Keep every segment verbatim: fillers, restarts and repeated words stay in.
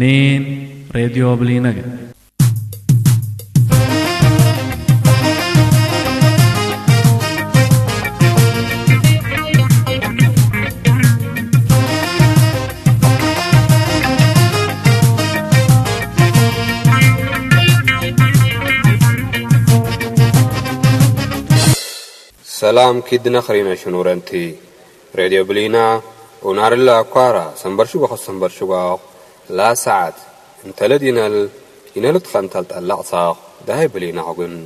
اثنين راديو بلينجا. سلام كيدنا خرينا شنورنتي راديو بلينا ونار الله أكوارا سنبرشوغا خو سنبرشوغا لا ساعات انت لدينا ال... ينالت خانتالت اللعصاق دهي بلينا عقن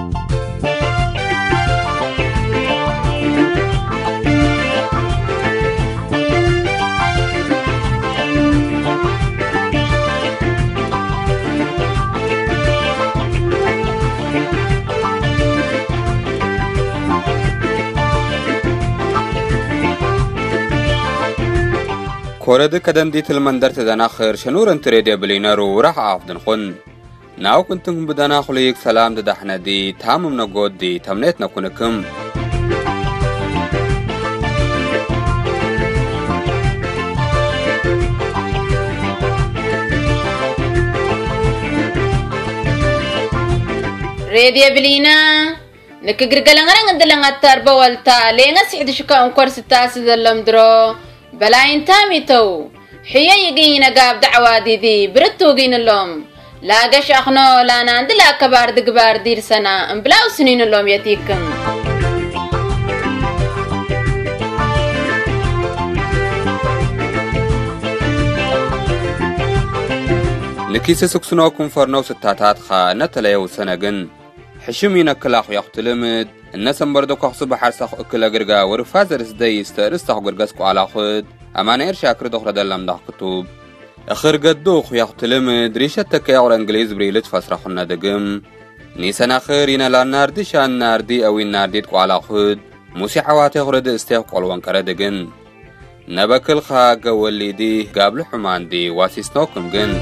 كورد كدن ديت المندر تدناخر شنور انت راديو بلينارو راح عافدن خن ناو كنتم بدناخليك سلام ددحنا دي تامم نقود دي تمنيتنا كونكم راديو بلينا نكغرغلنغرن ندلنغ تربه والتا لينا سيد شكا انكور ستاس دلم درو بلا انتامي تو حيا يجينا قاب دعوة دي دي برتو جين اللوم لا قش أخنو لا ناند لا كبار دقبار دير سنة انبلاو سنين اللوم يتيكم لكيس سكسنوكم فرنو ستاتات خا نتلايو سنقن حشمينا كلاخ يقتلمد الناس مبردوك أخصب حرسخ أكلا قرقا ورفازر اسدي استرستخ قرقاسكو على خد أمان إير شاكر دوخ ردالام داخ كتوب أخر قدوخ يقتلمد ريشة تكاور انجليز بريلت فاسرخنا دقم نيسان آخر ينا لان ناردي شان ناردي أو النارديتكو على خد موسي حواتي غرد استيق قلوان كردقن نبكل خاق والليدي قابل حمان دي واسي سنوكم جن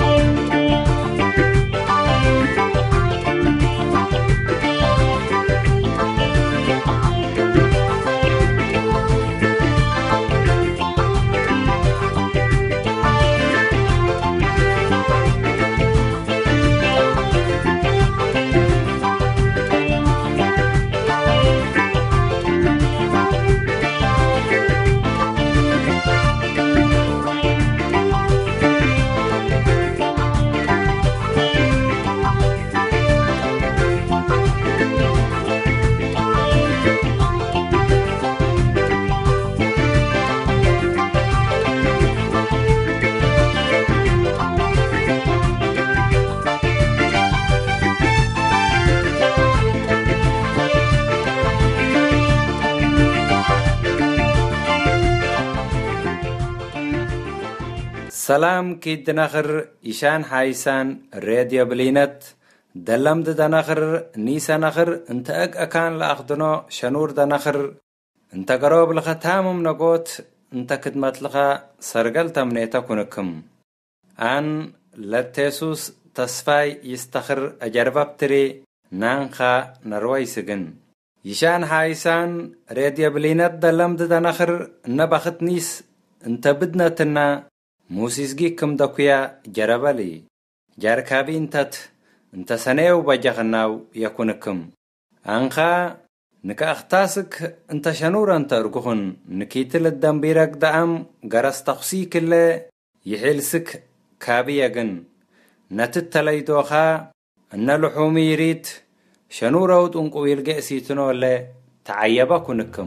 سلام كيد نخر إشان حايسان راديو بلينت دلم دنخر نيسا نخر انت اك اكان لأخدنو شنور دنخر انت قروب لخا تامم نقوت انت كدمت لخا سرقل تمنيتا كونكم ان لتيسوس تصفاي يستخر اجربابتري نانخا نروي سجن إشان حايسان راديو بلينت دلم دنخر نبخت نيس انت بدنا تنا موسيسجيكم دكويا جربالي جاركابي انتت انت سنيو بجغناو يكونكم انخا نكا اختاسك انت شنور انت ارقخن نكيتل الدنبيرك دعم غرس تقسيك اللي يحلسك كابي يغن نتتلي دوخا ان لحومي يريد شنور اوت انقو يلقى سيتنو اللي تعيبا كونكم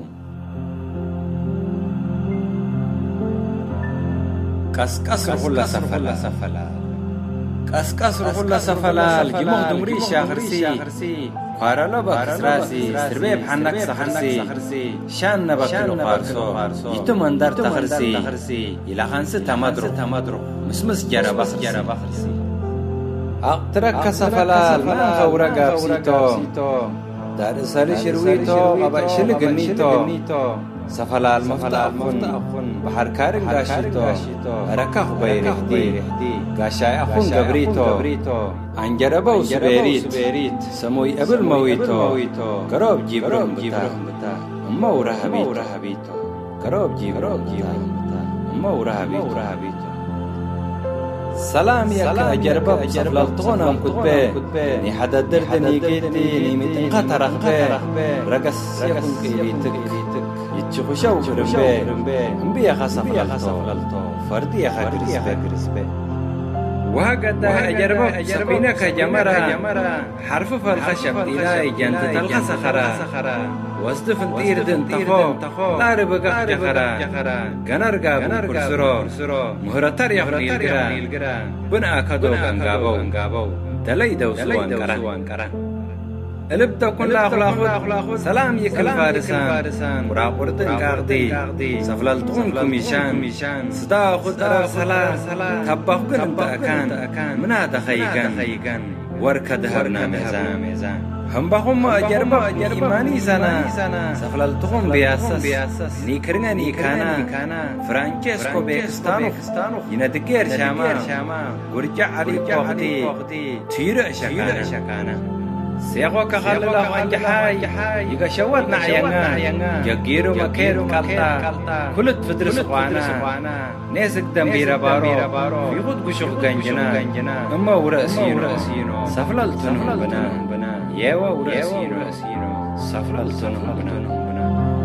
كاسكاس رغلا سفلا سفلا كاسكاس رغلا سفلا الجموع دمري شاخرسي قارلو بخسراسي سربيب حنك سخرسي شان نبكلو قارسو يتم اندر تخرسي إلا خانس تمدرو مسمس جربا خرسي اقترك سفلا المن غورا قابسيتو دار سالي شرويتو غبا شلقنيتو سفلا المفتاقون بحر كارن غاشيتو ركاخ بيرهدي غاشاي أخون غبريتو عنجربا وسبيريت سموي أبل مويتو قروب جيبرهم بتا أما ورهبيتو قروب جيبرهم بتا أما ورهبيتو سلام يك أجربا سفلالتون أم كتبه ني حدا دردني جيتي ني متنقى ترخبه رقص يكون كيبيتك يتشخشو برمبه أمبي يخا سفلالتو فردي يخا كرسبه وهكذا أجربا سفينك جمرا حرف فالخشب إلى جنت تلخص خرا وصدف انتيردن تخو لا ربقى جخرا غنرقا بكرسرو مهرتر يخنيل قرا بنا أكدو غنقابو دلي دوسوان قرا ألب تكون لا أخلاق سلام يكل فارسان مراقبردن قاقدي سفلالتون كميشان صدا خد أرى سلا تباق قلن تأكان منا دخيقان وركد هرنا ميزان هم بهم أجربا إيماني سانا سفلالتون بياسس نيكرنا نيكانا فرانشيسكو بيكستانو يندقير شاما ورجع علي قوقتي تير أشكانا سيغو كخال الله وانجحاي يغا شوات نعيانا يغيرو مكيرو كالتا كلت فدرس قوانا نيسك دمبير بارو يغود قشوق غنجنا اما ورأسينو سفلالتنو بنا يوا ورأسينو سفلالتنو بنا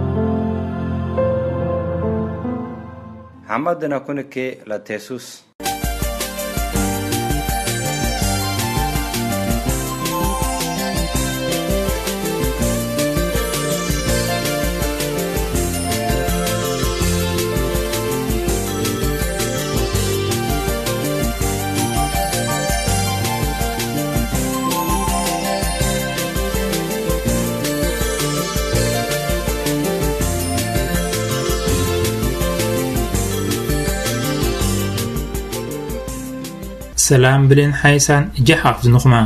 حمدنا كونك لا تيسوس سلام بلين حيسان جحاف نخما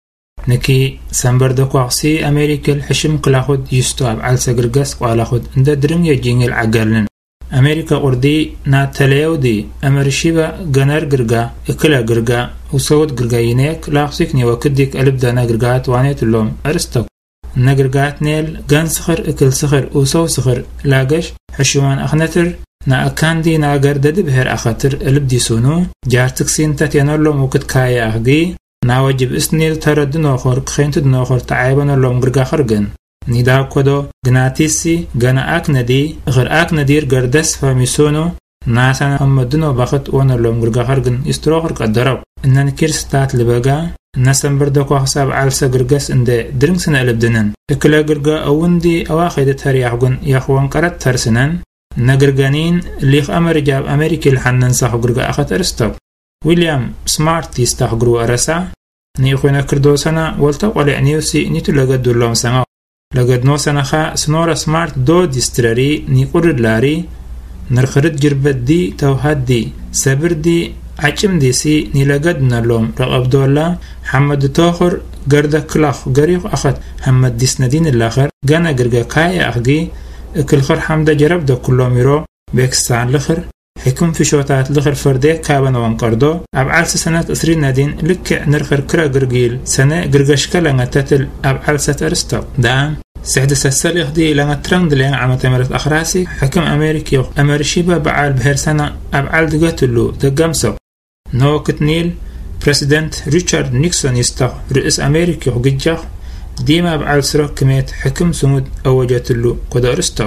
نكي سنبردكو عصي أمريكا الحشم قلاخد يستواب على سقرقس وعلاخد اند درم يجين العقالن أمريكا قردي نا تليودي أمرشيبا غنر قرقا اكلا قرقا وصوت قرقا ينيك لاخسيكني وكدك ألبدا نقرقات وانيت اللوم أرستوك نقرقات نيل غن سخر اكل سخر وصو سخر لاقش حشوان أخنتر نا أكاندي نا قردد بهر أخطر البدي سونو جارتك سينتا تينولو موكت كايا أخدي نا واجب اسنيل ترد نوخور كخينتد نوخور تعايبان اللوم قرقا خرقن ندا كودو غناتيسي غنا أكندي غير أكندير قردس فاميسونو ناسانا أمدنو بخط وانا اللوم قرقا خرقن استروخر قدرب إنان كيرستات لبقا ناسن بردكو حساب عالسا قرقس اند درنگ سنة البدنن اكلا قرقا أوندي أواخد ترياحقن يخوان قرد ترسنن نقرقانين ليخ أمر جاب أمريكي الحنن ساحو قرقا أخت أرستوب ويليام سمارت يستحقرو أرسا نيخونا كردو سنة والتو ولعنيوسي نيتو لقد دولهم سنة لقد نو سنة خا سنورا سمارت دو ديستراري نيقرد لاري نرخرد جربت دي توهاد دي سبر دي عجم دي سي نيلقد نلوم رقب دولا حمد توخر قرد كلاخ قريق أخت حمد ديسندين الآخر قانا قرقا كايا أخدي اكل خر حمد جرب دو كلهم يرو بيكستان لخر حكم في شوطات لخر فردي كابن وانقردو أبعال سنة أسرين نادين لك نرخر كرا قرقيل سنة قرقشكا لغا تتل أبعال ست أرستو دام سعد سسال يخدي لغا ترند لين عما تمرت أخراسي حكم أمريكي أمريشيبا بعال بهر سنة أبعال دقاتلو دقامسو نو كتنيل بريسيدنت ريتشارد نيكسون يستغ رئيس أمريكي وقجاخ ديما بعال سروك كميت حكم سمود أوجاتلو قد أرستو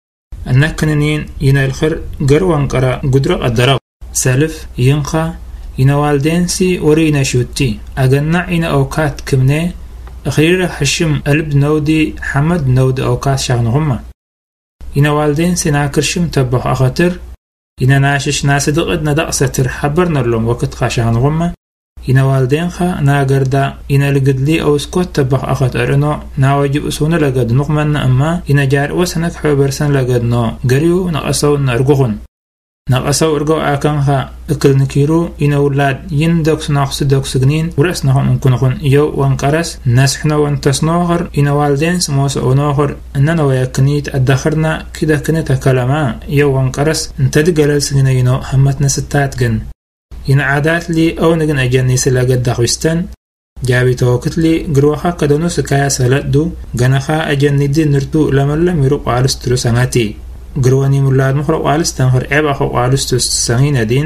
النكنين ينا الخر قروان قرا قدرق الدرق سالف ينخا ينا والدينسي ورينا شوتي أغنى ينا أوقات كمني أخيرا حشم قلب نودي حمد نود أوقات شغنغمة ينا والدينسي ناكرشم تبخ أخطر ينا ناشش ناسدق ادنا دقستر حبرنا لهم وقت خاشغنغمة ينا والدين خا ناقردا ينا لقدلي أو سكوت تبخ أخت أرنو ناواجب أسونا لقد نقمن أما ينا جار وسنك حبرسن لقد نو قريو نقصو نرقخن نقصو أرقو آكان خا اكل نكيرو ينا ولاد ين دوكس ناقص دوكس جنين ورأس نخن انكنخن يو وانقرس نسحنا وانتصنوغر ينا والدين سموس أو نوغر اننا ويكنيت الدخرنا كده كنت كلما يو وانقرس انتد قلل سنين ينو همتنا ستات جن ين عادات لي أو نجن أجني سلاجد دخوستن جابي توقت لي جروحا كدنو سكايا سلدو جنخا أجني دي نرتو لما لم يروق عالسترو سنتي جرواني مولاد مخرق عالستن خر عبا خو عالستو سنين دين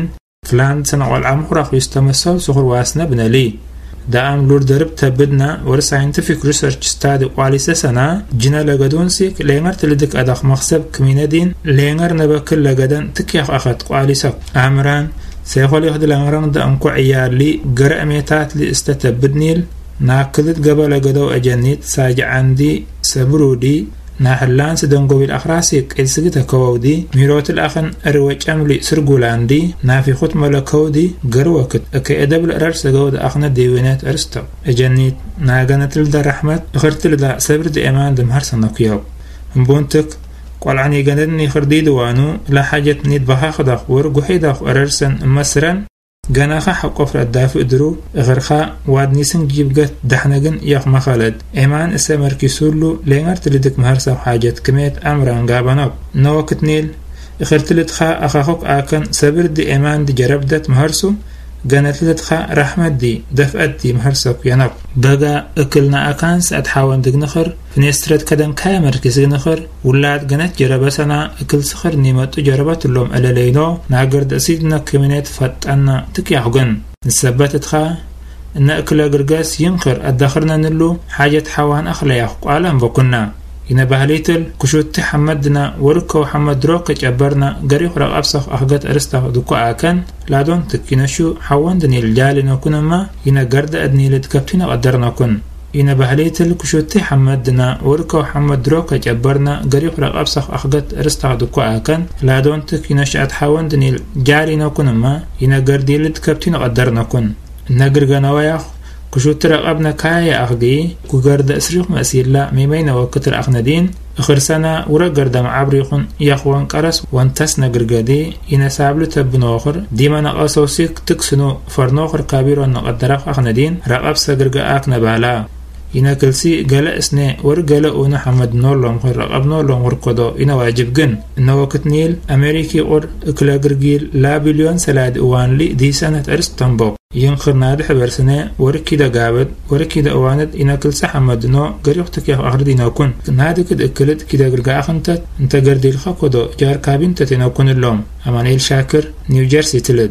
فلان سنقول عمخرق يستمسل سخر واسنا بنالي دام لور درب تبدنا ور ساينتفيك ريسيرش ستادي قواليسا سنة جنا لغدون سيك لينغر تلدك أداق مخصب كميندين لينغر نبكل لغدان تكيخ أخد قواليسا عمران سيخول يخد لنغران دا أنكو عيار لي قرأ ميتات لي استتبدنيل ناكدت قبل لغدو أجنيت ساجع عندي سبرودي ناحلان سدنقو بالأخراسيك إلسقتا كوودي ميروت الأخن أروج أملي سرقولاندي نافي خط ملكودي قروكت أكي أدب الأرس قود أخنا ديوينات أرستو أجنيت ناقنت لدى رحمت أخرت لدى سبر دي أمان دم هرسنا كيو مبونتك قول عني قندني خردي دوانو لا حاجة نيد بها خداخ ورقو حيداخ أرسن مسرن جناخا حقوف الدافع درو غرخا واد نيسن جيبقت دحنقن يخ مخالد ايمان اسامر كيسولو لينغر تلدك مهرسا حاجات كميت امران قابناب نوكت نيل اخرتلت خا اخاخوك اكن سبر دي ايمان دي جربدت مهرسو جانت خا رحمت دي دفعت دي مهرسك ينب دقا اكلنا اكان سأت حاوان دق نخر فنيسترد كدن كامر كيس نخر ولاد جانت جربسنا اكل سخر نيمت جربت اللوم الا لينو ناقرد اسيدنا كمينات فتانا تكيحقن نثبتت خا ان اكل قرقاس ينخر ادخرنا نلو حاجة حوان اخلياخ قالن بكنا إن بهليتل كشوت حمدنا وركو حمد روك جبرنا قريخ رق أبصخ أخجت أرسته دكوا أكن لادون تكينشو حوان دني الجال نكون ما إن قرد أدني لتكبتنا قدرنا كن إن بهليتل كشوت حمدنا وركو حمد روك جبرنا قريخ رق أبصخ أخجت أرسته دكوا أكن لادون تكينش أتحوان دني الجال نكون ما إن قرد لتكبتنا قدرنا كن نقرقنا وياخ كشوت رقبنا كايا أخدي كوغرد أسريخ مأسيلا ميمين وكتر أخندين آخر سنة ورقرد معبريخون يخوان كرس وانتسنا قرقادي إنا سابلو تبنو آخر ديما نقاسوسيك تكسنو فرنوخر كابيرو نقدرق أخندين رقب سقرقا آك نبالا إنا كلسي قلا اسني ورقلا اونا حمد نولهم خير رقب نولهم ورقدو إنا واجب جن إنا وقت نيل أمريكي اور اكلا قرقيل لا بليون سلاد اوان لي دي سنة ارستنبوك ينخر نادح برسنة وركيدا قابد وركيدا اوانت إنا كلسي حمد نو قريختك يخ أخر دينا كن نادي كد اكلت كدا قرقا أخنتت انتا قردي الخاقودو جار كابين تتنا كن اللوم أمانيل شاكر نيو جيرسي تلد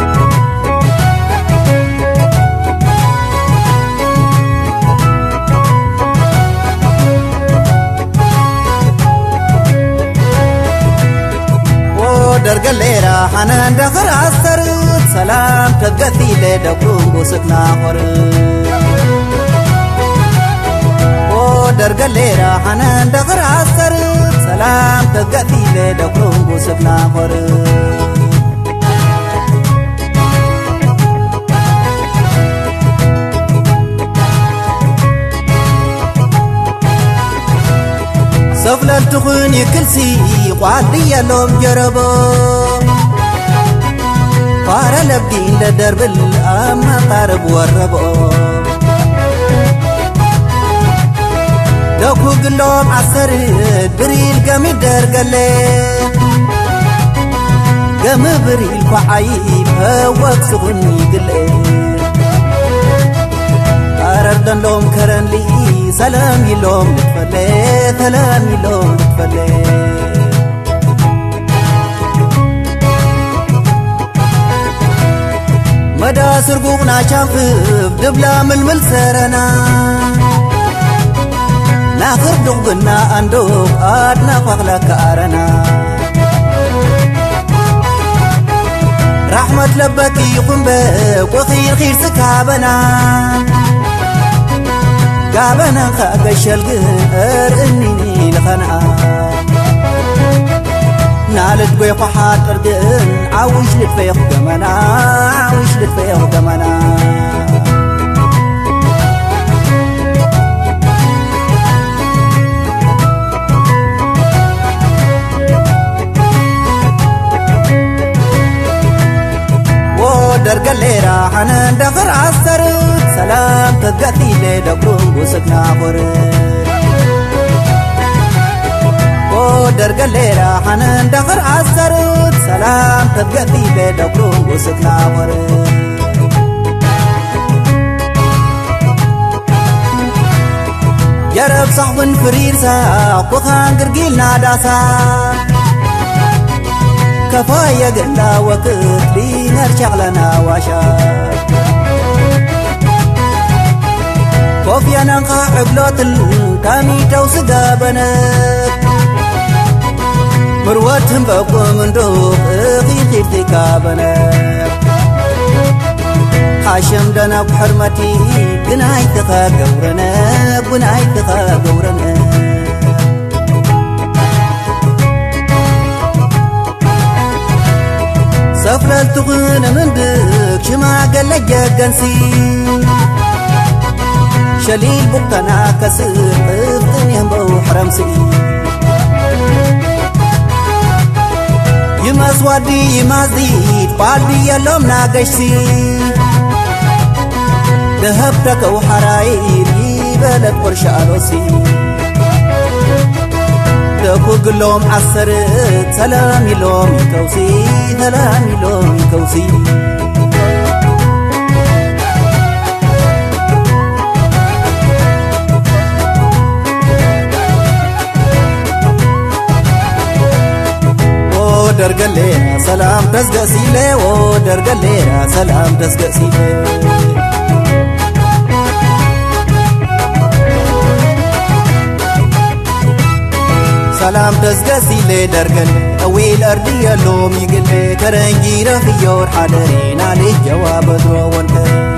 درقليرا حنان دخر عسر سلام تقثي لدقوم بوسكنا خر درقليرا حنان دخر عسر سلام تقثي لدقوم بوسكنا خر سفلة تخون يكلسي وعدي يلوم جربو فارا لبدين لدرب الأما قارب وربو دوكو قلوم عصر بريل قمي درقلي قم بريل وعيب هواك سخني قلي أردن لوم كرن لي سلام يلوم نتفلي سلام يلوم نتفلي مدى سرقونا شافف دبلا من ملسرنا ناخر دغبنا أندوب آدنا فغلك أرنا رحمة لبك يقوم بك وخير خير سكابنا قابنا خاقش القهر إني لخنا نالد بيخو حاد أردن عاوش لتفيخ قمنا عاوش لتفيخ قمنا درقليرا حنان دخر عسر سلام تقثي لدقوم بوسكنا خر درقليرا حنان دخر عسر سلام تقثي لدقوم بوسكنا خر جرب صحب فرير ساق وخان قرقيل ناداسا كفاية قلنا وقت لي نرجع لنا واشاك كوفي أنا نقع بلوت التامي توسقى بنات مروتهم بقوا من دوق اغي خيرتي كابنات حاشم دنا بحرمتي قناي ثقا قورنا قناي ثقا قورنا سفر التغن من دك شما قل لجا قنسي شليل بقتنا كسر قفتن يهمبو حرمسي يماز وادي يماز ديد بالبي يلوم ناقشسي ذهبتك وحراير يبلد برشالوسي دكو قلوم عصرت سلامي لوم يكوسي سلامي لوم يكوسي درقلينا سلام تسقسيلي ودرقلينا سلام تسقسيلي سلام تسقسيلي درقلي أويل أردي اللوم يقلي كرنجي رفيور حدرين علي جواب درو وانتري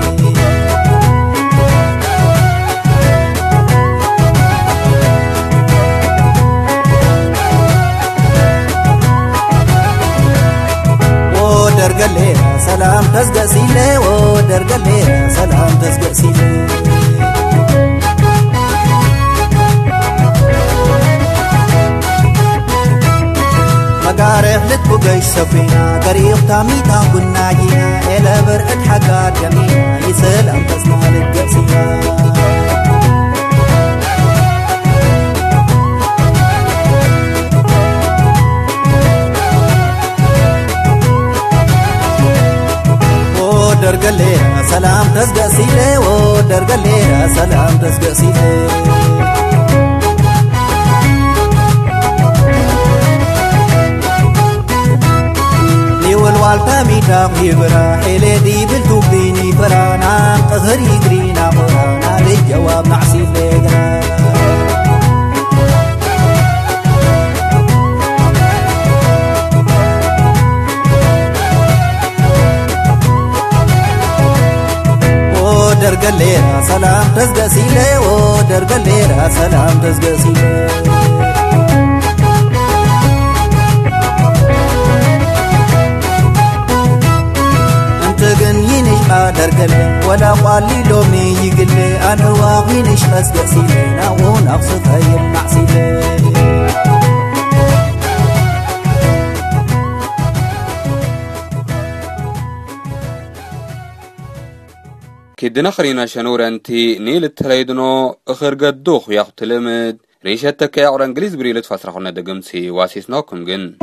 درقلينا سلام تسقسيلي ودرقلينا سلام تسقسيلي مقارح لتبقيش سفينا قريب تاميتا قلنا جينا إلا برقد حقات جمينا يسلام تسنا للقسينا درقلينا سلام تسقسيلي ودرقلينا سلام تسقسيلي لي والوالتا ميتا غيبرا حيلي دي بالتوبيني فرانا قهري قرينا قرانا للجواب معسيلي قرانا درقلينا سلام تسقسيلي ودرقلينا سلام تسقسيلي انت قنينش درقلي ولا قالي لومي يقلي انا واغينش تسقسيلي ناغون اقصد هاي المعسيلي كدنا خرينا شنورنتي نيل التليدنو اخر قدوخ ياخد تلمد ريشتك يا عور انجليز بريلت فاسرحونا دقمسي واسيسناكم جن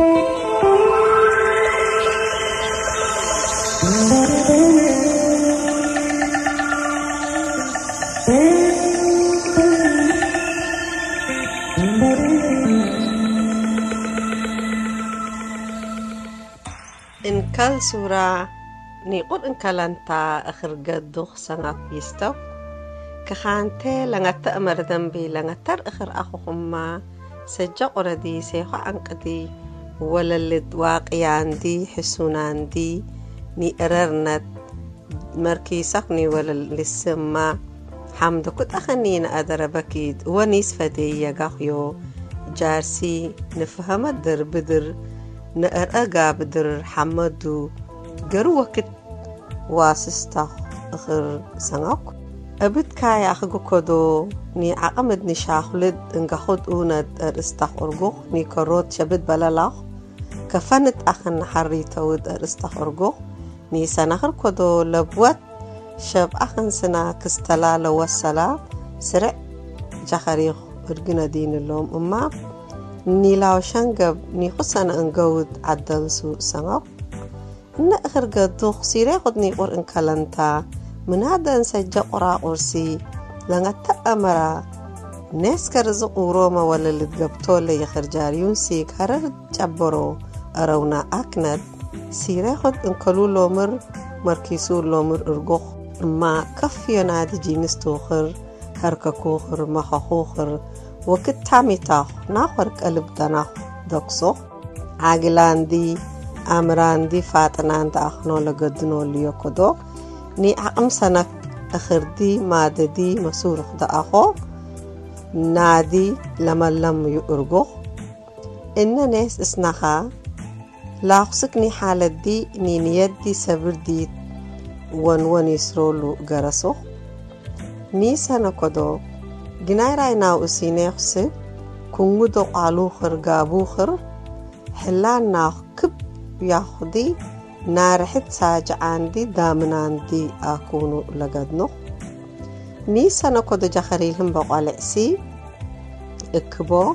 إن كل سورة نقول إن كلانتا آخر قدوخ سنة يستو كخانتي لنغا تأمر ذنبي لنغا تر آخر أخوهما سجا قردي سيخو عنقدي ولا اللي واقعان دي حسونان دي ني إررنت مركي سقني ولا اللي السما حمد كنت أخنين أدربكيد ونيس فدي يغاقيو جارسي نفهم الدر بدر نأرقا بدر حمدو قروا وقت واسستا اخر سنوك ابد كايا اخقو كدو ني عقمد نشاخلد انقا خود اوناد ارستاق ارقوخ ني كروت شبد بلالاخ كفنت اخن حري تود ارستاق ارقوخ ني سنخر كدو لبوت شاب اخن سنا كستلا لوسلا سرع جاخريخ ارقنا دين اللوم اما ني لاو شنقب ني خسنا انقود عدل سوء سنوك إن آخر قدوخ سيري قدني قر إن كلانتا من هذا نسجى قراء قرسي لنغا تأمرا ناس كرزق وروما ولا اللي تقبطو اللي يخرجاريون سيك هرر جبرو أرونا أكند سيراخد انكلو لومر مركيسو لومر أرغوخ ما كفي نادي جينس توخر هركا كوخر مخا خوخر وكت تامي تاخ ناخرك قلب داناخ دوكسو عاقلان دي أمران دي فاتنان دا أخنو لقدنو ليو كدو ني أقم سنك أخر دي مادة دي مسورخ دا أخو نادي لما لم يؤرغو إن ناس اسنخا لاخسكني حالة دي ني نيد دي سبر دي ون ون يسرولو غرسو ني سنة كدو جناي رايناو اسيني خسك كونغو دو قالوخر غابوخر حلان ناخ كب ياخدي نارحت ساج عندي دامن عندي أكونو لقدنو نيسا نكود جخريلهم بقالعسي اكبو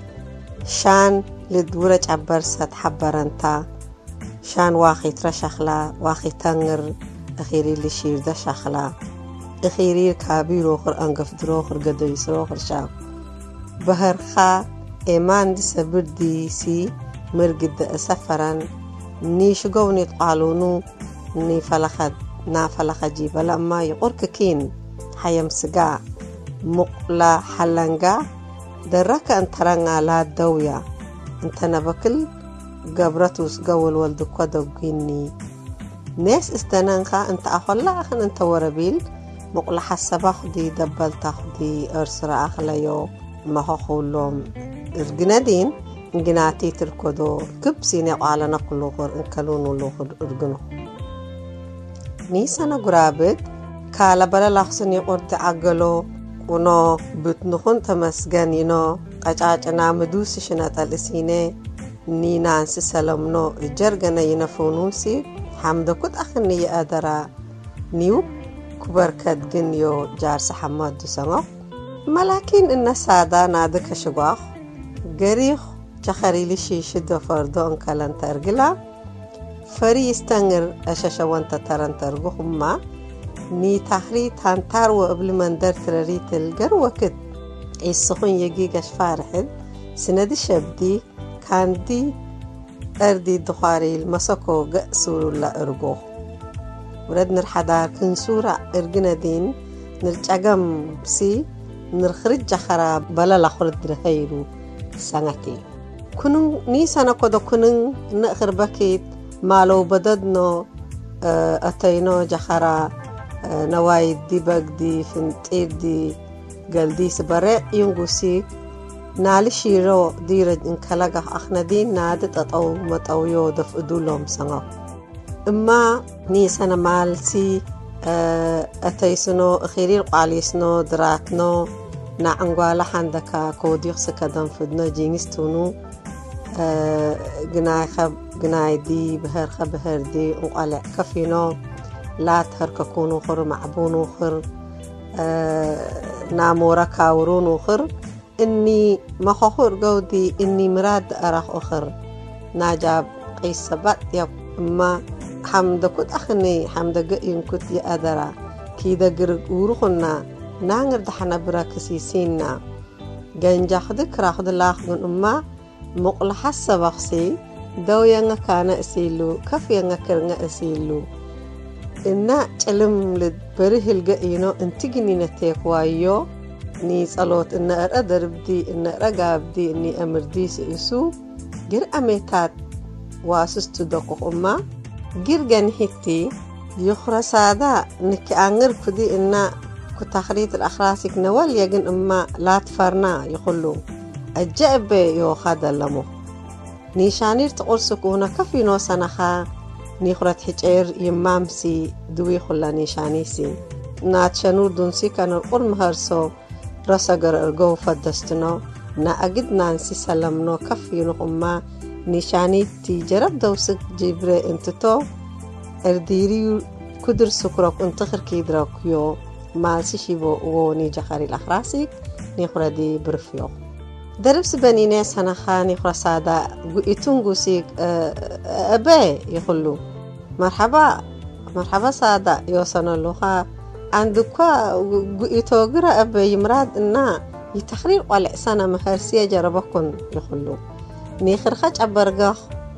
شان لدورة عبر سات حبرنتا شان واخي ترشخلا واخي تنغر اخيري لشير دا شخلا اخيري كابير اخر انقف دروخر قدو يسروخر شاو بهرخا ايمان دي سبر دي سي مرقد أسفران نيش قوني قالونو ني فلخد نا فلخ جيبا لما يقرك كين حيام سقا مقلا حلنقا دراك انترنغا لا دويا انت نبكل قبرتوس قول والدو قدو قيني ناس استنانخا انت أخلا أخن انت وربيل مقلا حسبا خدي دبال تاخدي ارسرا أخلايو ما هو خولهم ارقنادين جناتي تركضو كبسيني على نقل لغر انكلونو لغر ارغنو نيسانا قرابت كالا بلا لحسن يقرد عقلو ونو بتنخون تمسغانينو قجاجنا مدوس شنات الاسيني ني نانسي سلامنو جرغنا ينفونوسي حمد كد اخني ادرا نيو كبركت جنيو جارس حماد دوسانو ملاكين ان سادا نادك شغاخ غريخ جخريلي شيشد وفردون كالان ترغلا فري استنغر أشاشا وانتا تران ترغو هما ني تحري تانتار وقبل من در تراري تلقر وكد السخون يجيقاش فارحد سند شبدي كان دي أردي دخاري المساكو قأسور لا أرغو ورد نرحدار كنسورة أرغنا دين نرجعقم سي نرخرج جخرا بلا لخرد رهيرو سنتي كنن نيسانا كودو كنن نأخر بكيت مالو بددنو أتينو جخرا نواي دي بقدي فنتير دي قلدي سبرع ينقسي نالي شيرو ديرج انكالغا اخنا دين نادت أطو مطويو دفقدو لهم سنغو اما نيسانا مالسي أتيسنو اخيري القاليسنو دراتنو نعنقوالا حندكا كوديخ سكدن فدنو جينيستونو جناي خب جناي دي بهر خب بهر دي وقالع كفينو لا تهرك كونو خر معبونو خر نامورا كاورونو خر إني مخخور جودي إني مراد أرخ أخر ناجاب قيس سبات يا ما حمد كنت أخني حمد جئين كنت يا أدرا كيدا جرق وروخنا نانغر دحنا براكسيسينا جنجا خدك راخد الله من أمة مقل حسب بخسي دو ينغا كان أسيلو كف ينغا كرنغا أسيلو إنا تعلم لدبره الجئينو انتجني نتيك وايو ني صلوت إن أقدر بدي إن رجاب دي إني أمر دي سيسو جر أميتات واسست دقق أمة جر جنحتي يخرى سادا نك أنغر كدي إن كتخريط الأخراسك نوال يجن أمة لا تفرنا يقولوا الجأب يوخد اللمو نيشانير تقول سكونا كفي نو سنخا نيخرت حجير يمامسي دوي خلا نيشانيسي ناتشانور دونسي كان القرم هرسو رساقر ارغو فدستنو نا اجد نانسي سلمنو كفي نقما نيشاني تجرب دوسك جبري انتتو ارديري كدر سكرك انتخر كيدراك يو مالسي شيبو ووني جخاري الأخراسيك نيخرا دي برفيو دربس بني ناس هنخا نيخرا سادا يتونغو سيك أبي يقولوا مرحبا مرحبا سادا يوصنا اللوخا عندكوا يتوغر أبي يمراد إنا يتخرير قلع سنة مهرسية جربكن يقولوا نيخر خاج أبرغاخ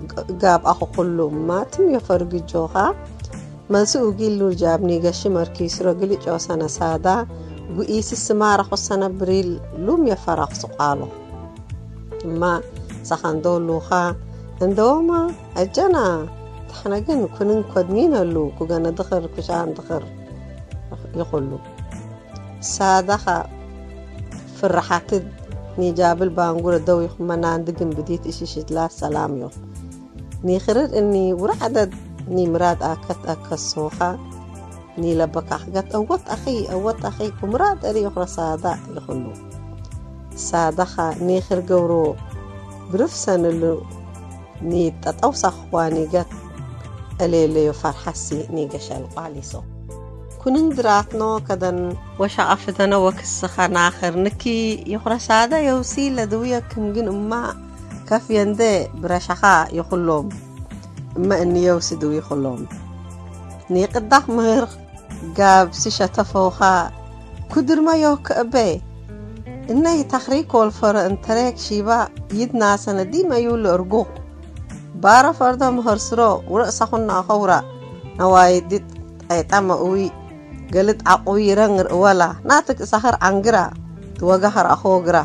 قاب أخو كله ما تم يفرق جوها ما سوق يلو جابني قش مركيس رجلي جو سنة سادة وإيس السمارة خصنا بريل لوم يفرق سقاله ما سخن دولوها عندما أجنا إحنا جن كنا قدمين اللو كنا دخر كشان دخر يقولوا سادخا في الرحات نجاب البانغور الدوي خمنا عندكم بديت إشي شد لا سلام يو نيخرر إني ورعدد ني مراد أكت أكسوها ني لبك أحقت أوت أخي أوت أخي كمراد أري أخرى سادا يقولوا سادخا نيخر جورو برفسن اللو ني تتوسخ واني جت اللي فرحسي نيجش القاليسو كنن دراتنو كدن وشعفتنا وكسخان آخر نكي يخرى سادة يوسي لدوية كنجن أما كافيان دي برشخاء يخلوم أما أني يوسي دوي يخلوم ني قدخ مهر قاب سيشة تفوخا كدر ما يوك أبي إنه تخريك والفر انتريك شيبا يدنا سنة دي ما يولو أرقوق بارا فردا مهرسرو ورأسخنا خورا نواي ديت أيتام أوي قلت عقوي رنغر ولا ناتك سهر عنقرا توقهر أخوغرا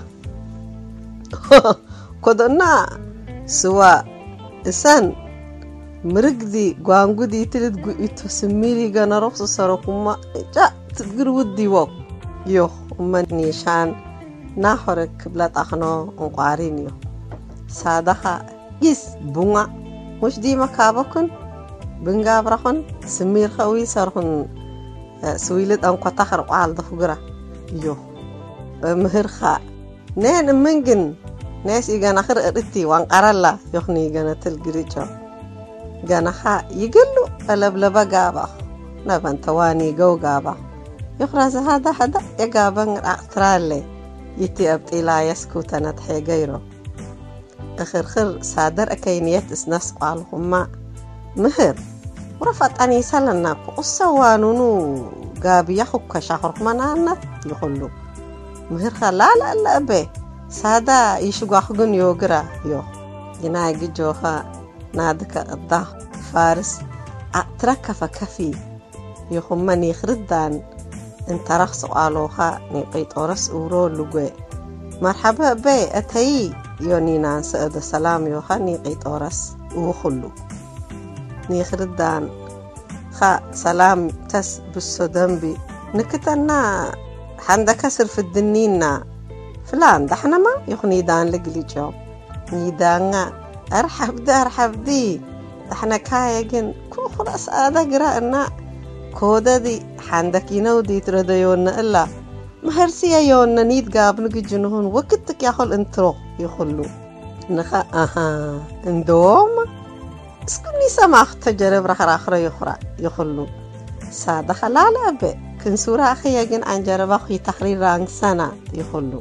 كدنا سوا إسان مرقدي قوانقودي تلد قويتو سميري غانا رخص ساركوما جا تتقر ودي وق يوخ أمان نيشان ناحرك بلاد أخنو انقارين يو سادخا يس بونغا مش دي مكابكن بنغا برخن سمير خوي سارخن سويلت أنقو تخر وعال دفقرا يو مهرخا نين منجن ناس يغان آخر ارتي وانقرالله يخني يغانا تلقريجو غانا خا يقلو ألبلبا قابا نبان تواني قو قابا يخراز هذا هذا يقابن اقترالي يتي أبتي لا يسكوتنا تحي غيرو آخر خر سادر أكينيات اسناس قالهما مهر ورفت أني سالنا قصوانونو قابي يخوك شهر منانا يقولوا مهر خلا لا لا أبي سادا يشوق أخوغن يوغرا يو ينايق جوها نادك الضه فارس أترك فكفي يخوما نيخردان انت رخ سؤالوها نيقيت ورس أورو لغوي مرحبا بي أتهي يونينا سأد السلام يوها نيقيت ورس وخلو نيخردان خا سلام تس بالسودنبي نكتنا حندا كسر في الدنينا فلان دحنا ما يخني دان لقلي جو نيدانا أرحب دي أرحب دي دحنا كايجن كو خلاص هذا قرأنا كودا دي حندك ينو دي ترديونا إلا مهرسيا يونا نيد قاب نجي جنهون وقتك ياخل انترو يخلو نخا اها اندوم اسكني سماخ تجرب رح راخرة يخرى يخلو سادة خلالة بي كن سورة أخي يجن عن جرب أخي تحرير رانك سنة يخلو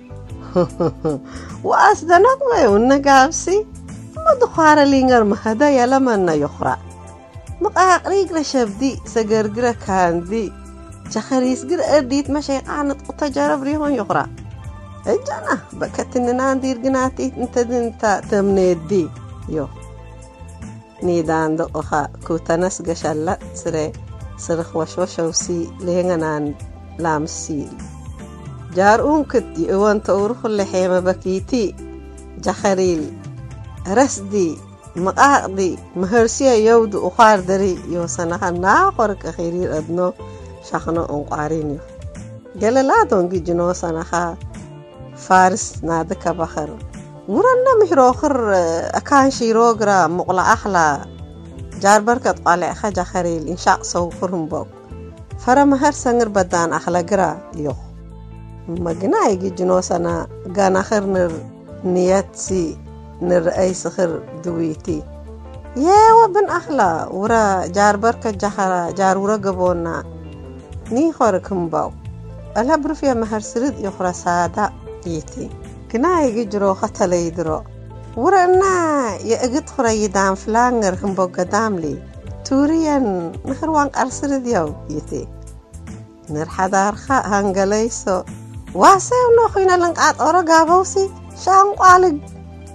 وأسدنك ويونا قابسي ما دخوار لينغر مهدا يلمنا يخرى مقاق ريق لشبدي سقرقرة كان دي جخريس قر أرديت مشي قانت وتجارب ريهون يخرى اجانا بكتننا ندير قناتي انت انت تمنيت دي يو نيدان دقوخا كوتنس قشلت سري سرخ وشوش وسي لينغنان لامسيل جار أمكت يوان تورخ اللي حيما بكيتي جخريل رسدي مقاقدي مهرسيا يود أخار دري يوسنها ناقرك أخيري أدنو شخنو أنقارينيو قال لا دونجي جنو سنها فارس نادك بخر ورنا مهروخر أكان شيروغرا مقلا أحلا جار بركة قالع خجا خريل إن شاء صوفرهم بوك فرا مهر سنگر بدان أحلا قرا يوخ مقنا يجي جنو سنة قانا خر نر نياتسي نر أي سخر دويتي يا وبن أحلا ورا جار بركة جحرا جار ورا قبونا ني خوركم باو ألا برفيا مهر سرد يخرى سادة يتي كنا يجي جرو خطل يدرو ورنا يأجد خرى يدام فلانغر هم بو قدام لي توريان نخر وانق أرسرد يو يتي نرحا دارخا هنگليسو واسيو نوخينا لنقات أورا قابوسي شان قالق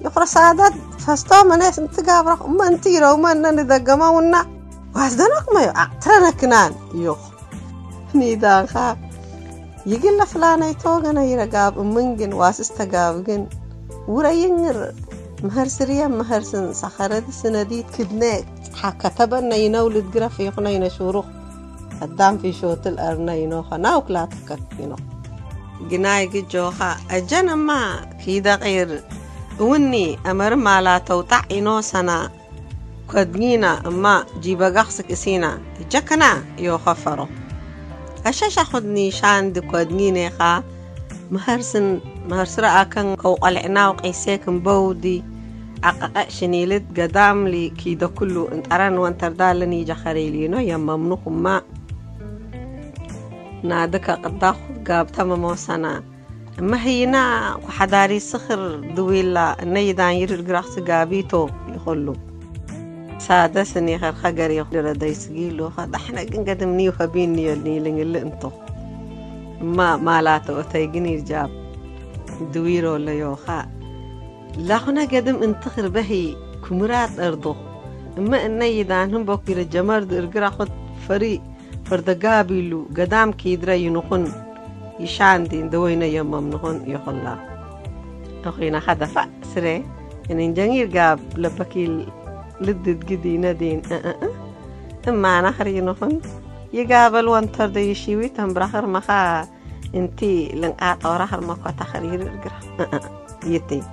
يقرأ سعادات فاستوى مناس انت قابرخ أما انتيرا وما انني دقما ونا واسدانك ما يعطرنا كنان يوخ نيدان خا يقول فلانا يتوغنا يرقاب منجن واسستقابجن ورينر مهر سريا مهر سن سخرد سنديد كدناك حكتبنا ينولد قرف يقنا ينشوروخ قدام في شوت الأرنا ينوخا ناوك لا تكتينو جناي جوخا أجانا ما كيدا غير وني أمر ما لا توطع إنو سنا كدنينا أما جيبا غخسك إسينا جاكنا يوخفرو أشاش أخذني شان دي كدنيني خا مهرسن مهرسرا أكن كو قلعنا وقيسيكن بودي عقاق شنيلت قدام لي كيدا كله انت أران وانتردالني جخريلينو يممنوكم ما نادكا قداخ قاب تمامو سنة ما هينا وحداري سخر دويلا نيدان يرر قراخس قابيتو يخلو سادسني خير خقري يخلو دايسقيلو خد احنا قدمني وخبيني يلني اللي انتو ما مالاتو اتايقني رجاب دويرو اللي يوخا لاخنا قدم انتخر بهي كمرات ارضو اما ان نيدان هم بوكي الجمار دو ارقراخد فريق فردقابيلو قدام كيدرا ينخن يشاندين دوينا يمم نخن يخلا أخينا خدا فأسري إن جنير قاب لبكيل لدد قدينا دين أه أه أه أما نخر ينخن يقابل وانتر دا يشيوي تنبرخر مخا انتي لنقاط ورخر مكوا تخرير القرح أه أه يتي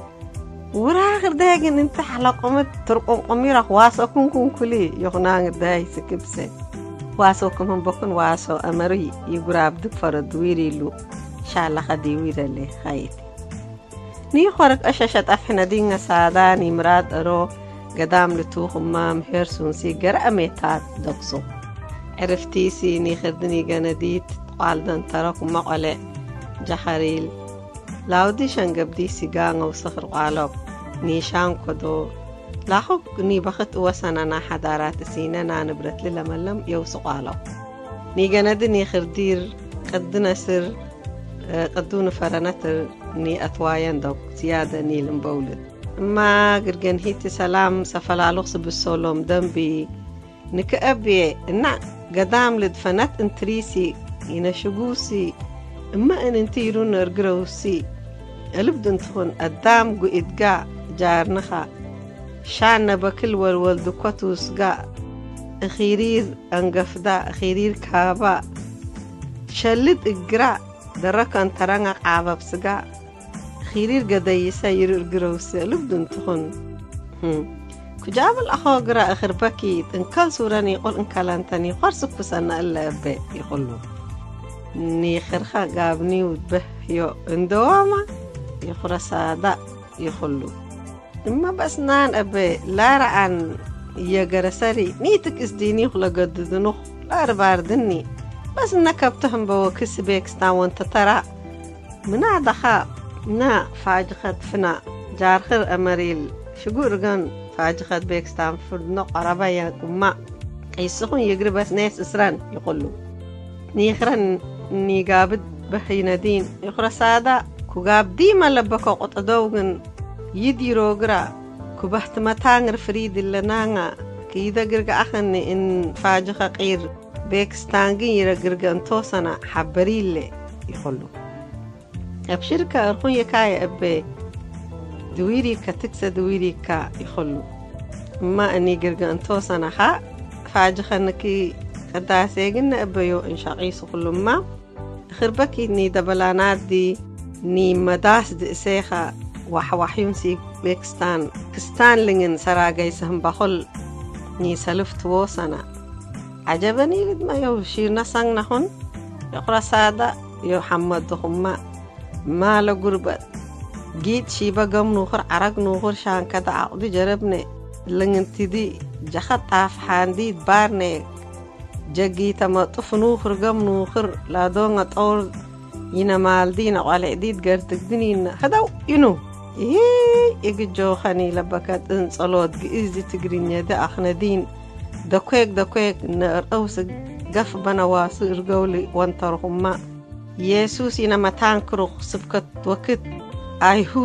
وراخر داقن انت حلقمت ترقم قميرك واسا كون كون كلي يخنان داي سكبسي واسو كمان بكون واسو أمري يقرب دك فرد ويريلو شاء الله خدي ويرلي خايتي ني خورك أشاشة أفحنا دينا ساداني مراد أرو قدام لتوخ مام هيرسون سي قرأ ميتات دقصو عرفتيسي ني خردني قنديت قالدن تراكم مقالي جحريل لاودي شنقبديسي قانغ وصخر قالوب نيشان كدو لاحق ني بخت وسننا حضارات سيننا نبرت للملم يوسق على ني جند ني خردير قد نسر قدون فرنتر ني أتواين دوك زيادة ني لمبولد ما قرقن هيتي سلام سفلالوخس بالسولوم دنبي نكأبي نا قدام لدفنت انتريسي ينشقوسي اما ان انتيرون ارقروسي البدن تخون قدام قو ادقاء جارنخا شان بكل والولد كوتوس قا خيرير انقفدا خيرير كابا شلت اقرا دركان ترانغ عابب سقا خيرير قدايسا يرر قروسي لبدن تخون كجاب الأخو قرا اخر باكيت ان كل سوراني يقول ان كالانتاني خارسك بسانا الا ابي يقولو ني خرخا قابني ودبه يو اندواما يخرا سادا يخلو إما بس نان أبي لا رأن يجرسري نيتك إسديني خلا قددنوخ لا رباردني بس نكبتهم بوكس بيكستا وانت ترى منا دخا نا فاجخت فنا جارخر أمريل شقورغن فاجخت بيكستا فردنو قرابا يكما يسخون يقري بس ناس إسران يقولوا نيخرن نيقابد بحي ندين يخرا سادا كوغاب ديما لبكو قطدوغن يدي روغرا كبحت متانغر فريد اللنانا كيدا قرق أخني إن فاجخ قير بيكستانجين يرا قرق انتوسنا حبريلي يقولوا أبشركة أرخون يكاي أبي دويري كتكسا دويري كا يقولوا ما أني قرق انتوسنا خا فاجخ أنكي قداسيقن أبيو إن شاقيسو كل ما خربكي ني دبلانات دي ني مداس دي سيخا وحوحيون سي بيكستان كستان لنين سراغي سهم بخل ني سلفت ووسنا عجبني لد ما يوشير نسان نحن يقرأ سادة يو حمد دخما ما لقربت جيت شيبا قم نوخر عرق نوخر شان كدا عقدي جربني لنين تدي جخط عفحان دي بارني جاقيتا ما طفنوخر قم نوخر لا دونغ طور ينا مالدين وعلى عديد قرتك دنين هداو ينو إيه يجي جوخاني لبكات إن صلوات جئزي تقرين يدا أخنا دين دكويك دكويك نار أوسق قف بنواس إرقولي وانترهم ما يسوس ينا متان كروخ سبكت وكت أيهود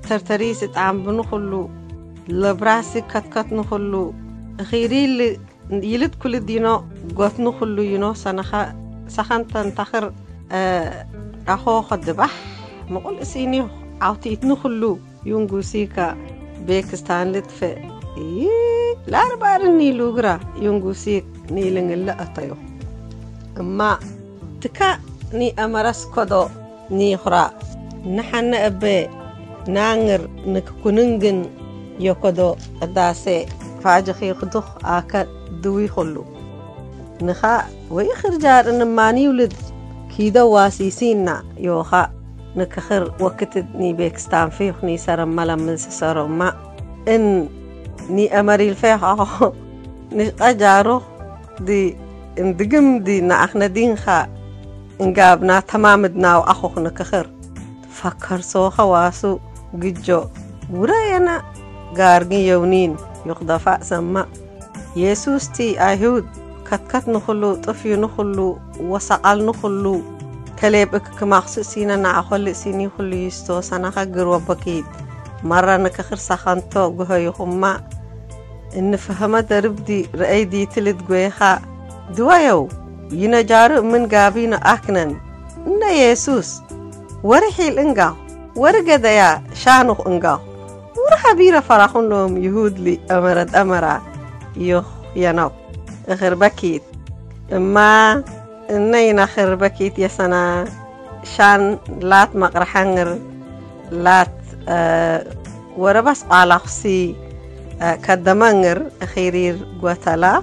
ترتريس اتعام بنخلو لبراسي كتكت نخلو خيري اللي يلد كل دينو قوت نخلو ينو سنخا سخن تنتخر اه أخو خدبح مقول اسيني عوتيت نخلو يونغو سيكا بيكستان لتفق إيه لا ربارني لوغرا يونغو سيك نيلن اللي أطيو أما تكا ني أمرس كدو ني خرا نحن أبي نانغر نككوننجن يوكدو أداسي فاجخي خدوخ آكا دوي خلو نخا ويخرجار إنماني ولد كيدا واسيسينا يوخا نكخر وقت ني بيكستان فيه ني سرم ملا من سسارو ما إن ني أمري الفيخ نقاجارو دي اندقم دي ناخنا دين خا انقابنا تمامدنا وأخوخ نكخر فكر سوخا واسو جيجو وراينا قارقين يونين يخدفاء سما يسوس تي أيهود كتكت نخلو طفي نخلو وسقال نخلو كليبك كمخصوصينا نعخل سيني خلو يستو سنخا قروا بكيد مرة نكخر سخانتو قهو يخما إن فهمت ربدي رأيدي تلد قويخا دوايو ينجارو من قابين أكنن إن يسوس ورحي الإنقاو ورقد يا شانوخ إنقاو ورحبيرا فراخون لهم يهود لي أمرد أمرا يوخ ينو أخر بكيت إما إنينا خير بكيت يسنا شان لات مقرحنر لات أه وربس على خسي أه كدمانر أخيرير قوتلا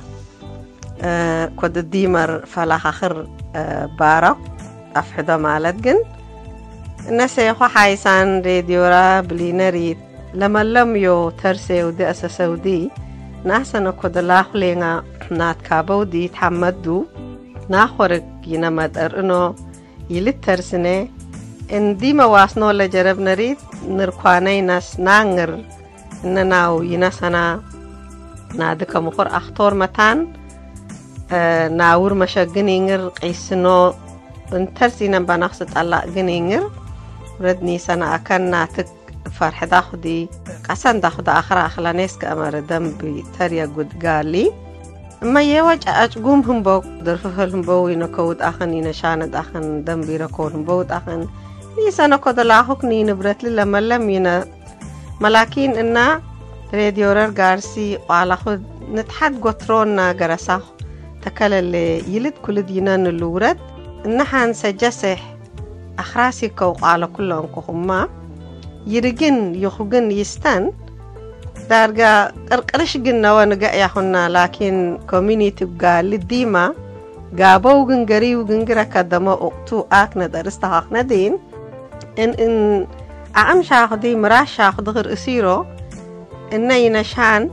أه كود الديمر فلاح آخر أه بارا أفحدا مالتجن الناس يخو حايسان راديورا بلينريد لما لم يو ترسي ودي أساسودي ناسا كود الله لينا نات كابو دي تحمدو ناخورك ينمد أرنو يلت ترسني إن دي مواسنو لجرب نريد نرقواني ناس نانغر إنناو يناسنا نادك مخور أخطور متان آه ناور مشا جنينغر قيسنو انترسينا بنقصد الله جنينغر ردني سنة أكن ناتك فرح داخدي قسن داخد آخر أخلانيس كأمر دم بتريا قد قالي ما يواج أجقوم هم بو درفهم بو ينكود أخن ينشاند أخن دم بيركون بود أخن لي سنة قد لاحق ني نبرت لي لما لم ينا ملاكين إنا راديورر غارسي وعلى خد نتحد قطروننا غرساخ تكال اللي يلد كل دينان اللورد إنها سجسح أخراسي كوق على كلهم كهما يرجن يخوجن يستن دارجا قرقرش جنا ونجا يحنا لكن community قال الديما جابوا جنجري وجنجرا كدما أقطو أكنا درست حقنا دين إن إن أعم شاخدي مراش شاخد غير أسيرو إن ينشان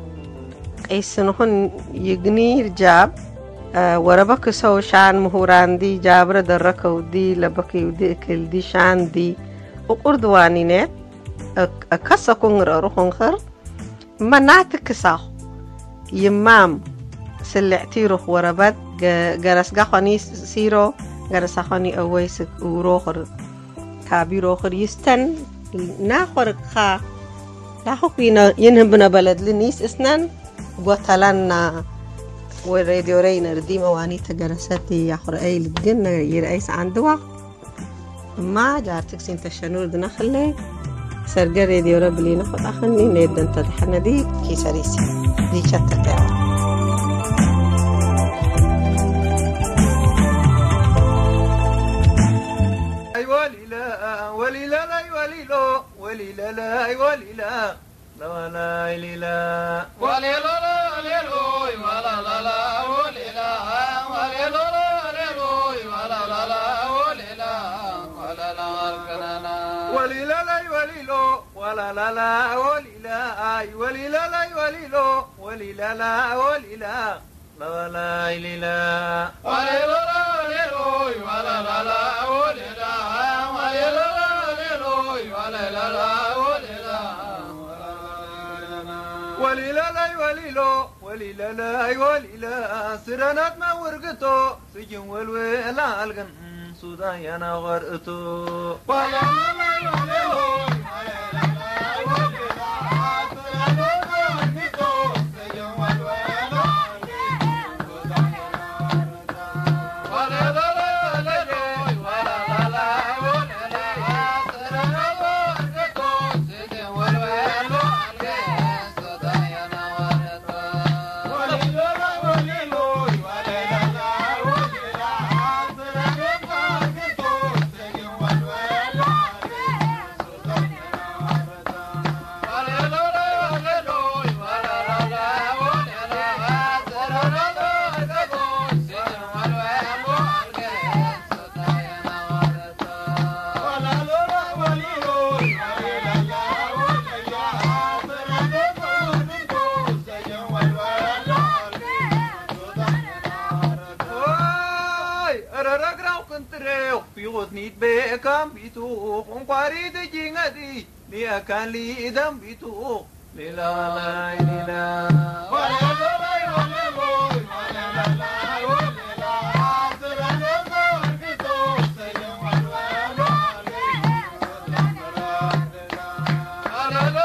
إيسنهن يجني رجاب أه وربك سو شان مهوران دي جابر دركو دي لبكي ودي كل دي شان دي وقردوانينات أكسا كونغر أروخون خر ما نعتك ساخ يمام سلعتيروخ وربات جرس قاخواني سيرو جرس قاخواني أويسك وروخر كابيروخر يستن ناخر خا لاخوك ينهبنا بلد لنيس اسنان وطلنا والراديو رينا رديما واني تجرساتي ياخر أي للجنة يرأيس عندوا ما جارتك سين تشنور دنخلي سرقة راديو ربلي نخد أخني نيدن تدحنا دي كي سريسي دي شتة تعالى أي ولي لا ولي لا لا ولي لا ولي لا لا ولي لا لا لا ولي لا ولي لا لا ولي لا ولا لا لا ولي لا ولي لا لا ولي لا ولا لا لا ولي لا ولا لا لا ولي لا أي ولي لا لا ولي لا ولي لا لا ولي لا لا لا ولي لا ولي لا ولا لا لا ولي لا ولي لا ولا لا لا ولي لا ولي لا لا ولي لا ولي لا لا ولي لا سرنات ما ورقتو سجن والوي لا القن سودان يا غرقتو ولا لا ولي لا يغوت نيت بكم بيتو قنقاري تجينغدي ليا كان لي دم بيتو ليلا لا ليلا ولا لا ولا ولا لا ولا سرنا بيتو سلام ولا ولا لا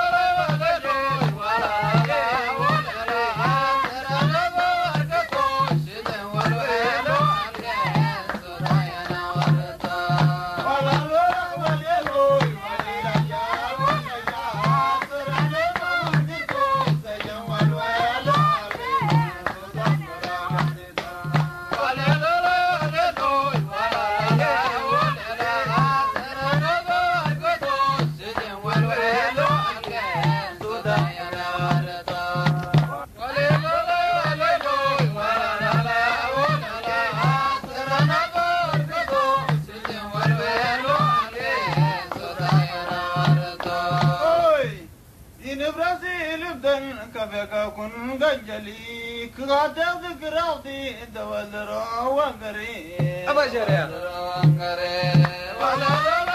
كن جلي كغادر ذكراتي دولر وانغري ابا جريا ولا لا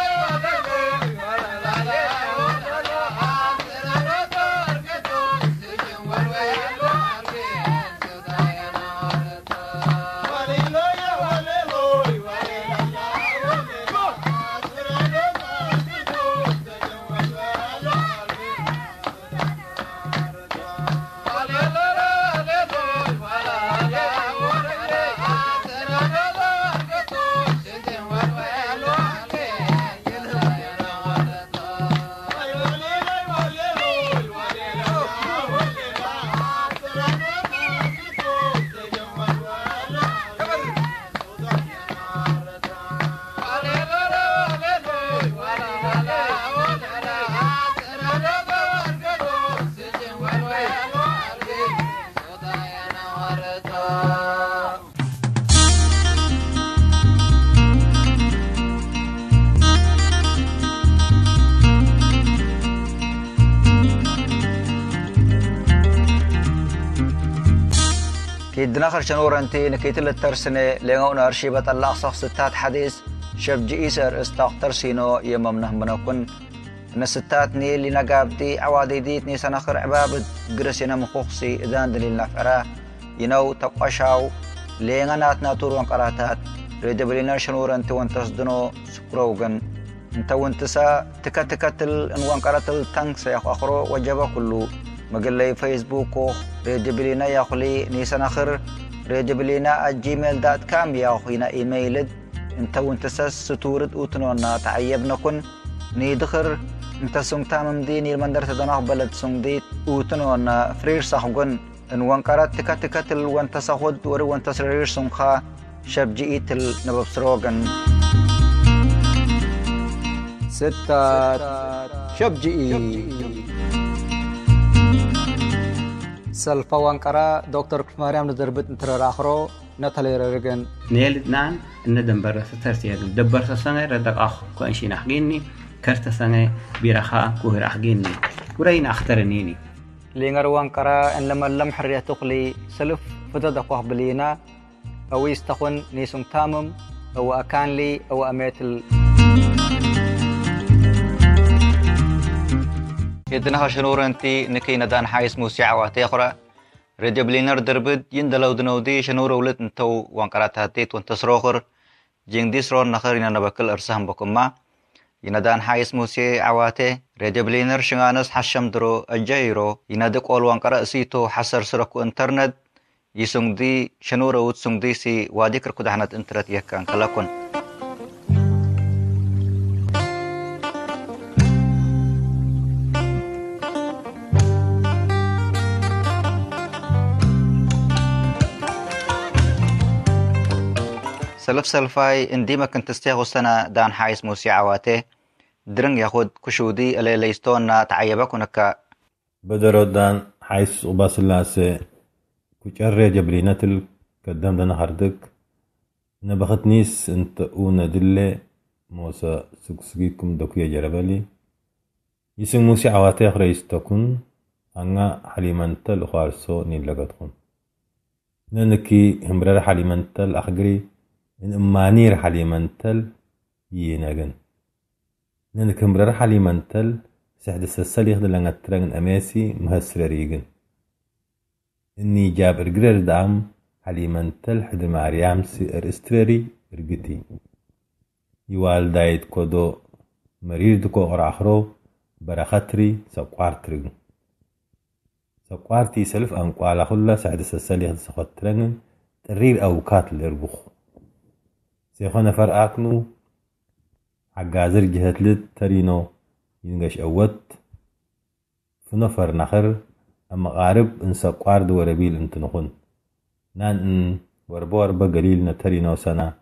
كيدناخر شنور انتي نكيت الترسنة لغونا أرشيبة الله صخ ستات حديث شبجي إيسر استاقتر سينو يممنه منوكن ان ستات ني اللي نقابتي عوادي ديتني سنخر عبابد قرسينا مخوخسي إذان دليل نفعرا ينو تقاشاو لغنات ناتور وانقراتات ريدبلينر شنور انتي وانتصدنو سكروغن انت وانتسا تكا تكتل ان وانقراتل تنك سيخ أخرو وجبا كلو مقلي فيسبوكو ريدبلينا ياخلي نيسان اخر ريدبلينا جيميل دوت كوم ياخينا ايميلد انت وانتساس ستورد اوتنونا تعيبنا كن نيدخر انت سنگتا ممديني المندر تدناخ بلد سنگديت اوتنونا فرير صاحبن ان وانقرات تكا تكا تل وانتساخد ور وانتسرير سنخا شبجئيت النبب سروغن ستات شبجئي سلفا وانقرا دكتور مريم ندربت انتر اخرو نتالي رجن نيل نان ندم برا سترتي دبر سنه ردق اخ كونشي نحجيني كرت سنه بيرخا كوهر احجيني ورين اخترنيني لينغر وانقرا ان لما لم حريه تقلي سلف فتدق قبلينا او يستخون نيسون تامم او اكان لي او اميتل يدنها شنور انتي نكي ندان حايس موسيعة واتيخرا راديو بلينر دربد يندلو دنودي شنور ولد انتو وانقرات هاتيت وانتسروخر جين دي سرور نخر ينا بكل ارسهم بكما يندان حايس موسيعة واتي راديو بلينر شنغانس حشم درو الجايرو يندق اول وانقرا سيتو حسر سركو انترنت يسنگ دي شنور ود سنگ دي سي واديكر كدحنت انترت يكان كلاكون سلف سلفاي انديما كنت استيغو سنة دان حايس موسي عواته درنگ ياخد كشودي اللي ليستونا تعيبك ونكا بدرو دان حايس وباس اللاسي كوشار جبريناتل قدام دانا هردك نبخت نيس انت اونا دلي موسى سكسكيكم دوكيا جربالي يسن موسي عواته اخريس تكون انا حليمانتل وخارسو نين لغتخون ننكي همبرار حليمانتل اخجري إن أمانير حليمانتل يناغن ننكم رح علي منتل سحد السلسل يخد لنا ترغن أماسي مهسر ريغن إني جاب إرقرر دعم علي منتل حد ماريام سي إرستراري إرقتي يوال دايت كودو مرير دكو غراخرو برخطري سقوار ترغن سقوارتي سلف أنقوالا خلا سحد السلسل يخد سخوت ترغن ترير أوكات الإربخ سيخونا فرقاكنو عقازر جهت لد ترينو ينغش أوت فنفر نخر أما غارب إن سقوار دو وربيل انتنخون نان إن وربو وربا قليل نترينو سنة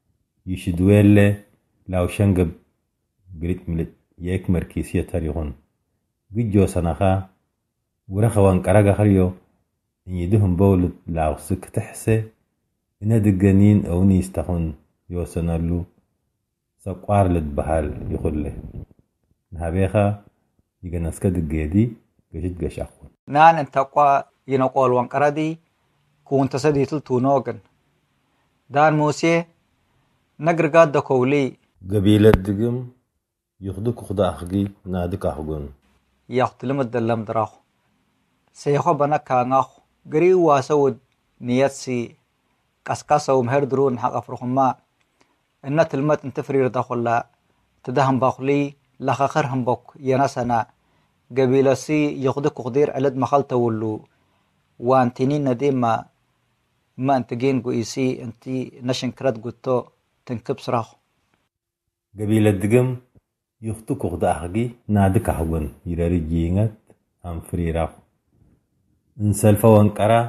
يشدويل لاو شنقب قريت ملت يك مركيسية تريخون بيجو سنخا ورخوان كراغا خريو إن يدهم بولد لاو سك تحسي إن دقانين أو نيستخون يو سنالو سقوار لد بحال يخله نهابيخا يغنسك دقيدي قشت قشاقون نان انتقوى ينقول وانقردي كونت سديتل تونوغن دان موسي نقرقاد دكولي قبيلة دقم يخدك خدا أخقي نادك أخقون يختلم الدلم دراخ سيخو بنا كاناخ قريو واسود نياتسي قسقاسا ومهر درون حق أفرخما إن تلمت انتفرير داخلا تدهم باخلي لخاخرهم بوك يناسنا قبيلة سي يخدك قدير علد مخال تولو وانتنين نديما ما انتجين قويسي انتي نشن كرات قوتو تنكب صراخ قبيلة دقم يخدك خدا أخقي نادك أخقون يراري جينات أم فريراخ انسالفا وانكرا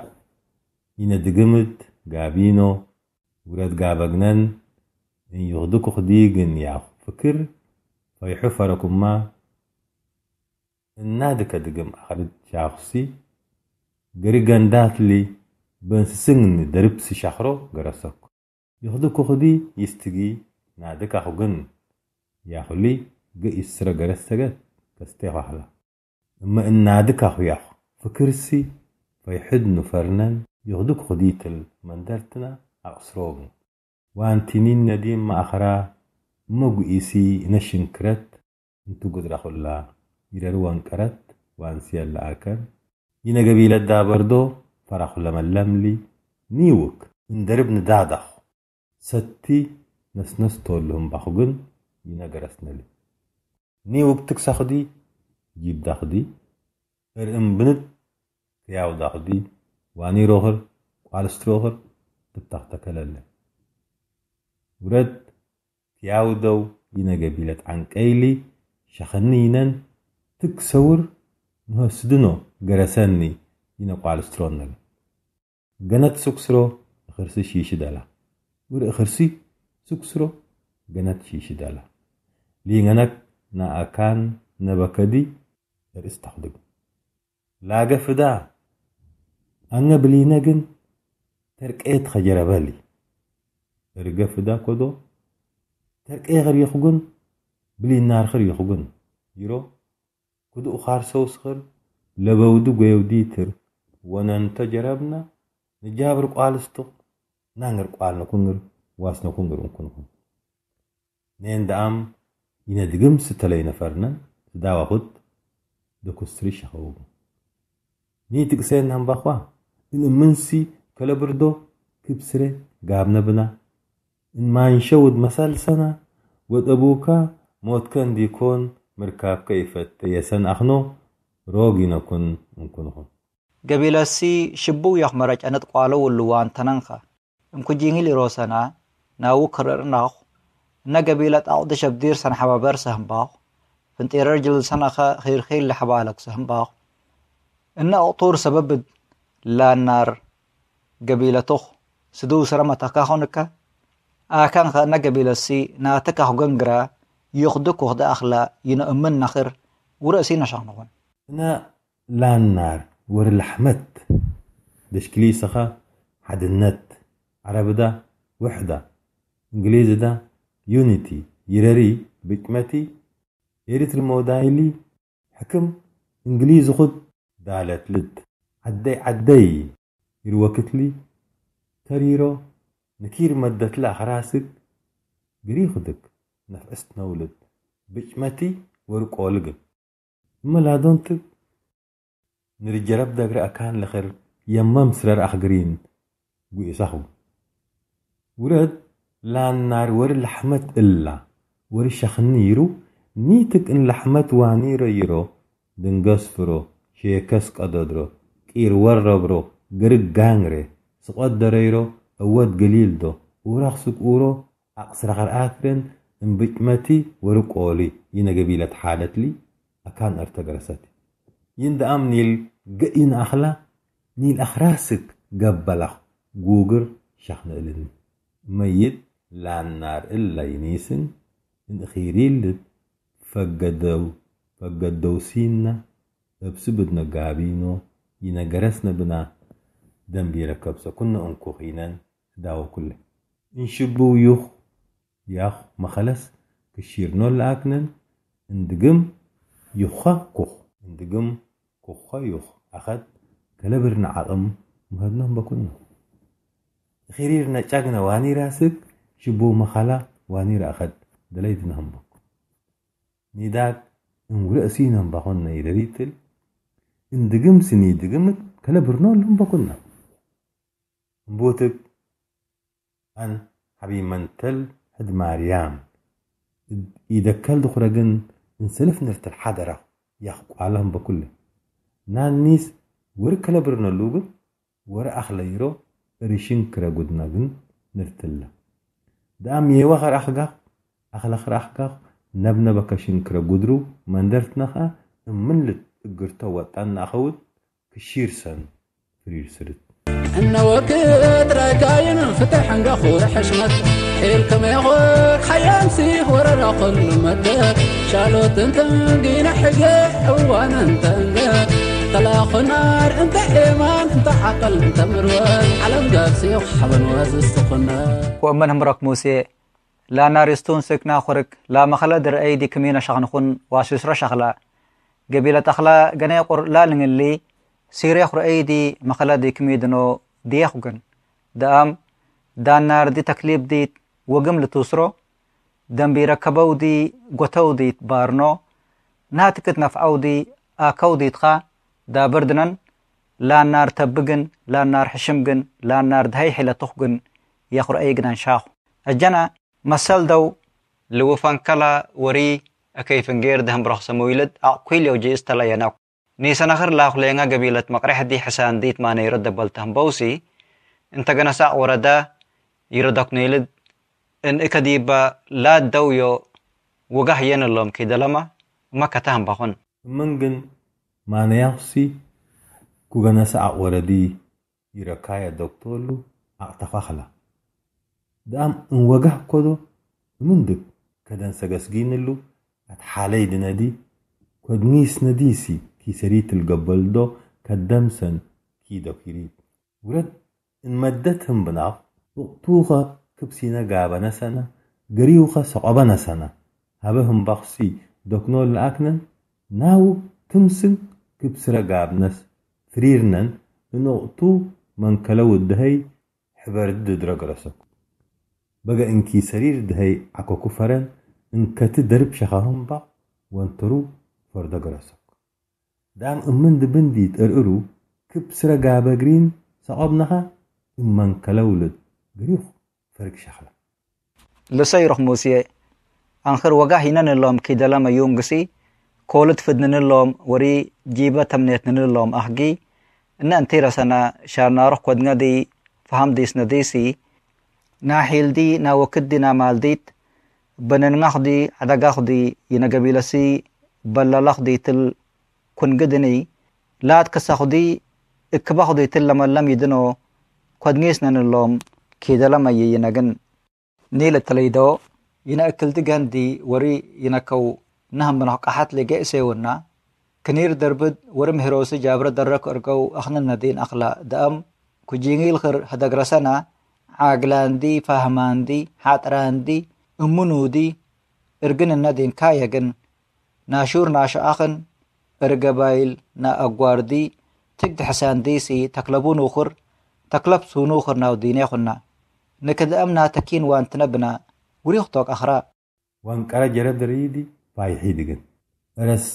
يندقمت قابينو ورد قابقنن إن يخدك خديقن ياخ فكر فيحفركم ما النادك دقم أخرج شاخصي قريقان داتلي بنس سنن دربسي شخرو قرسك يخدك خدي يستقي نادك أخوغن ياخلي قي إسرى قرسك كستيخ أحلا أما إن نادك أخو ياخ فكرسي فيحدن فرنن يخدك خديتل مندرتنا أقصروغن وانتنين نديم ما أخرى مو إيسي نشن كرت انتو قدر خلا يروان كرت وانسي اللاكر ينا قبيلة دابردو فرخ لملم لي نيوك اندرب ندادخ ستي نس نس طولهم بخوغن ينا قرسنا لي نيوك تكسخدي جيب داخدي ارم بنت ياو داخدي واني روخر وعالستروخر تبتاختك لله ورد ياودو ينا قبيلة عن كيلي شخنينن تكسور مهسدنو قرساني ينا قوال سترون قنات سكسرو اخرسي شيش دالا ور اخرسي سكسرو قنات شيش دالا لينغنك نا اكان نبكدي ارستخدق لاغا فدا انا بلينغن تركيت خجر بالي ارقف دا كودو ترك ايه غير يخوغن بلي النار خير يخوغن يرو كودو اخار سوس خير لبودو قيودي تر وننت جربنا نجابر قوالستو نانغر قوالنا كنغر واسنا كنغر ونكنغر نين دعم يندقم ستلي نفرنا تداوى خد دو كستري شخوغن نيتك سين هم باخوا إن منسي كالبردو كبسري قابنا بنا إن ما ينشود مسال سنة وأبوكا موت كان ديكون مركاب كيفت يسن أخنو روغي نكون نكونهم قبيلة سي شبو يخمرج أنت قالوا اللوان تننخا امكو جيني لروسنا ناو كررناخ إن قبيلة أعود شبدير سن حبابر سهم باخ فانتي رجل سنخا خير خير لحبالك سهم باخ إن أطور سبب لا النار قبيلة تخ سدو سرما تكاخونك آكان خا نقبيل السي ناتكا غنغرا يخدك وخد أخلا ينأمن نخر ورأسي نشانوان أنا لا النار ور اللحمت دشكلي سخا حد النت عرب دا وحدة انجليزي دا يونيتي يراري بكمتي يريت المودايلي حكم انجليزي خد دالت لد عدي عدي يروكت لي تريرو نكير مدت لا خراسك قري خدك نفست نولد بجمتي ورقولق ملادونتك نرجرب دقر أكان لخر يمام سرر أخقرين ويساحو ورد لان نار ور لحمت إلا ور شخنيرو نيتك إن لحمت وانيرو يرو دنقصفرو شيكس قددرو كير وربرو قرق غانغري سقوات دريرو أود قليل دو ورخصك أورو أقصر غر آكرن إن بجمتي ورقولي ينا قبيلة حالت لي أكان ارتقرستي يند أم نيل قئين أخلا نيل أخراسك قبلخ جوجر شخن إلن ميت لان نار إلا ينيسن إن خيريل فقدو فقدو سينا بسبدنا قابينو ينقرسنا بنا دنبي ركبسا كنا أنكو خينان داو كله إن شبو يوخ ياخ مخلص كشير نول أكنن اندقم يوخا كوخ اندقم كوخا يوخ أخد كلابرنا عقم مهدنهم بكنا خيريرنا چاقنا واني راسك شبو مخلا واني رأخد دليدنا هم بك نيداك انقل أسينا بخونا يدريتل اندقم سني دقمت كلابرنا لهم بكنا بوتك أن حبي منتل هد مريم إذا كل دخرجن نسلف نرت الحضرة يحكوا عليهم بكله نان نيس وركلا برنا لوجن ور أخليرو ريشين كرا جودنا جن نرتلا دام يوخر أخجع أخلخر أخجع نبنا بكشين كرا جودرو من درت نخا من لت جرتا وطن أخود كشير سن فرير سرت إنه وقت رجاين فتح نجخور حشمت حيل كما يغور خيام سيخ ورا كل مدة شالوت انت جينا حقه وانا انت طلاق نار انت ايمان انت عقل انت مروان على مقاب سيخ حبن واز السقنا ومن همرك موسى لا نارستون سكنا خرك لا مخلد رأيدي كمينا شغنخون واسسر شغلا قبيلة أخلا جناقر لا لنجلي سيريخ رأيدي مخلد كميدنو ديخوغن دام دان نار دي تكليب دي وقم لتوسرو دم بيركبو دي قوتو دي بارنو ناتكت نفعو دي آكو دي تخا دا بردنن لا نار تبقن لا نار حشمقن لا نار دهي حيلة تخقن يخر ايقنا شاخو الجنة مسال دو لوفان كلا وري اكيفن غير دهم برخ سمويلد اقويل يوجي استلا يناو نيسان اخر لاخ لينغا قبيلة مقرح دي حسان ديت مانا يرد بلتهم بوسي انت غنا ساق وردا يردك نيلد ان اكديبا لا دويو وقح ين اللهم كيدا لما ما كتهم بخون منغن مانا يخسي كو غنا ساق وردي يركايا دكتورلو اعتفاخلا دام ان وقح كودو مندك كدن سقسقين اللو اتحالي دنادي كود نيس نديسي كي سريت القبل دو كدمسن كي دو كيريد ورد ان مدتهم بناف وقتوخا كبسينا قابنا سنة قريوخا سقبنا سنة هبهم بخصي دوكنول الأكنن ناو تمسن كبسرا قابنس فريرنن انو اقتو من كلو الدهي حبار الدرق رسك بقى انكي سرير دهي عكو كفرن انكت درب شخاهم با وانترو فردق رسك دام امن دبندي تقرقرو كبسرا قابا قرين سقبنها امن كلولد قريوخ فرق شخلا لسيرخ موسي انخر وقاهينن اللهم كيدا لما يوم قسي كولت فدنن اللهم وري جيبا تمنيتنن اللهم احقي ان انتي رسنا شارنا روح قدنا دي فهم ديسنا ديسي ناحيل دي نا وكد دي نا مال ديت بننغاخ دي عدقاخ دي ينقبيلسي بلالخ دي تل كن قدني لا تكساخ دي اكباخ دي تل لما لم يدنو قدنيسنا اللهم كيدا لما يينغن نيل تليدو ينا اكل دقان دي وري ينكو نهم بنحقحات لقاء سيونا كنير دربد ورم هيروسي جابر درك ارقو اخنا الندين اخلا دام كجيني الخر هدق رسنا عاقلان دي فهمان دي حاتران دي امونو دي ارقن الندين كايقن ناشور ناش اخن ارقبايل نا اقوار دي تقد حسان ديسي تقلبون اخر تقلب سونو اخر ناو ديني اخنا نكد امنا تكين وان تنبنا وريختوك اخرا وانقرا جرد ريدي فايحي دقن رس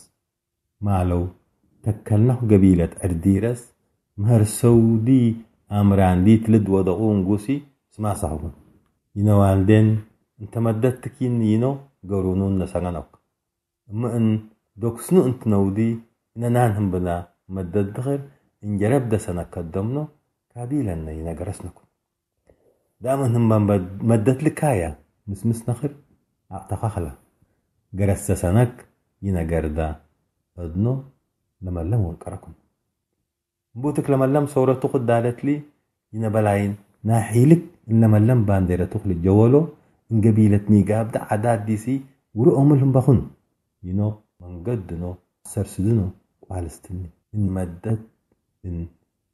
مالو تكلنه قبيلة أرديرس مهر سودي أمران دي تلد وضعون قوسي سما صحبا ينو والدين انت مددتكين ينو قرونون نسانانوك اما ان دوكسنو انت نودي ان نانهم بنا مدد دخل ان جرب دسنا قدمنو قابيلا نينا قرسنكو دائما هم مدد لكايا مسمس نخر اعتقاخلا قرس سنك ينا قردا ادنو لما لم ونقركم بوتك لما لم صورة تقد دالت لي ينا بلاين ناحيلك إن لما لم بانديرة تخلي جوالو إن قبيلة ميقاب دا عداد ديسي ورقهم لهم بخون ينو من قدنو سرسدنو وعالستني إن مدد إن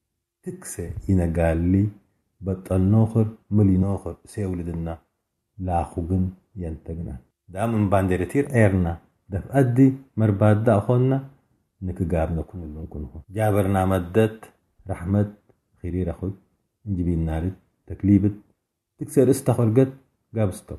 تكسي ينا قال لي بطل نوخر ملي نوخر سيولدنا لا خوغن ينتقنا دا من بانديرة تير ايرنا دف أدي مرباد دا أخونا نكقابنا كن اللون كنه جابرنا مدد رحمت خيري رخد نجيبين نارد تكليبت تكسر استخرجت قاب استق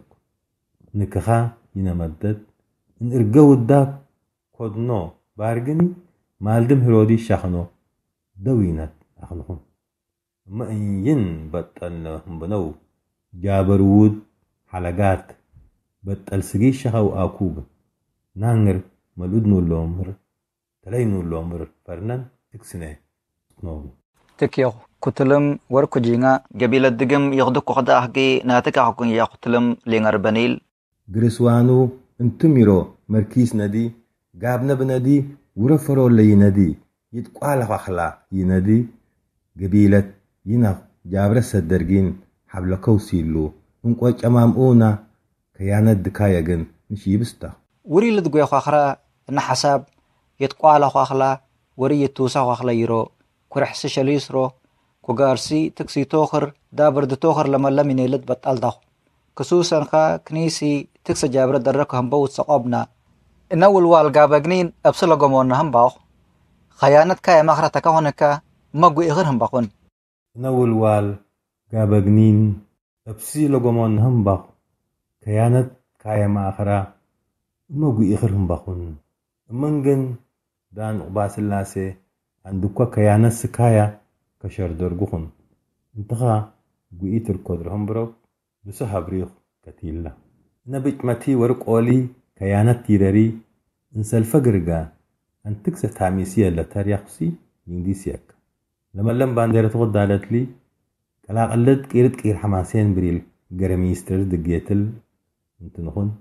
نكخا ينا مدد ان ارقو الداب كودنو بارغني مالدم هرودي شاخنو دوينات اخنخون ما ان ين بطل بنو جابر وود حلقات بطل سقي شخو اكوب نانغر ملودنو اللومر تلاينو اللومر فرنان تكسنه نو تكيو كتلم وركو جينا قبيلة دقم يغدقو خدا أحقي ناتكا حكون يقتلم لينغر بنيل قرسوانو انتميرو مركيس ندي قابنا بندي ورفرو اللي يندي يتقوال فخلا يندي قبيلة ينا جابرس الدرقين حبل كوسيلو انقوش امام اونا كيانت دكايقن نشي بستا وري لدقو يخو اخرى نحساب يتقوال فخلا وري يتوسا فخلا يرو كرحس شليسرو كوغارسي تكسي توخر دابر دو توخر لما لمن يلد بطال داخو كسوسا خا كنيسي تكسي جابر دركو هم بوت سقوبنا إناول وال قابقنين أبسلا قمونا هم باخ خيانت كايا مخرتك هونكا مقو إغر هم باخون إناول وال قابقنين أبسلا قمونا هم باخ خيانت كايا مخرا مقو إغر هم باخون منغن دان أقباس اللاسي عندكوا خيانت سكايا كشر درغون انتخا قويت القدر هم برو بس هبريخ كتيلا نبيت متي ورق أولي كيانات تيراري انسى الفقرقا ان تكسى تعميسية لتاريخسي ينديسيك لما لم بانديرة تغد دالت لي كلا قلت كيرت كير حماسين بريل قرميستر دقيتل انت نخون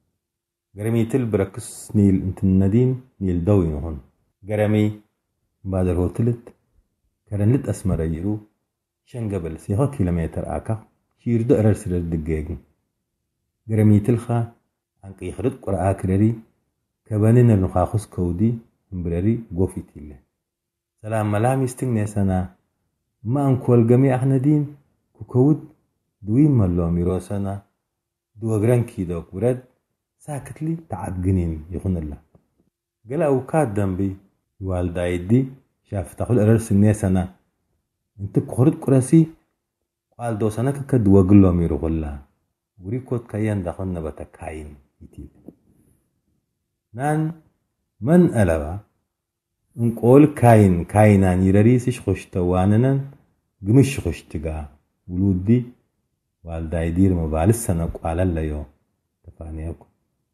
قرميتل بركس نيل انت الندين نيل دوي نخون قرمي بعد الهوتلت كرنت أسمر يرو شن قبل سيغا كيلومتر آكا شير دقرر سرر دقاقن قرميت الخا عنك يخرد قرآ كرري كبانين النخاخص كودي مبرري قوفي تيلي سلام ملام يستغني سنة ما انكوال قمي احنا دين كوكود دوين ملو ميرو سنة دو اقران كيدو ورد ساكت لي تعب قنين يخون الله قال اوكاد دنبي والداي دي شاف تاخل ارر سنة سنة انت كخرد قراسي قال دو سنة كد وقلو ميرو غلا وريكوت كيان داخل نبتا كاين يتيب نان من ألبا نقول كاين كاينان يراريسش خشتواننن قمش خشتقا ولودي والداي دير مبالس سنة قال الليو تفانيكو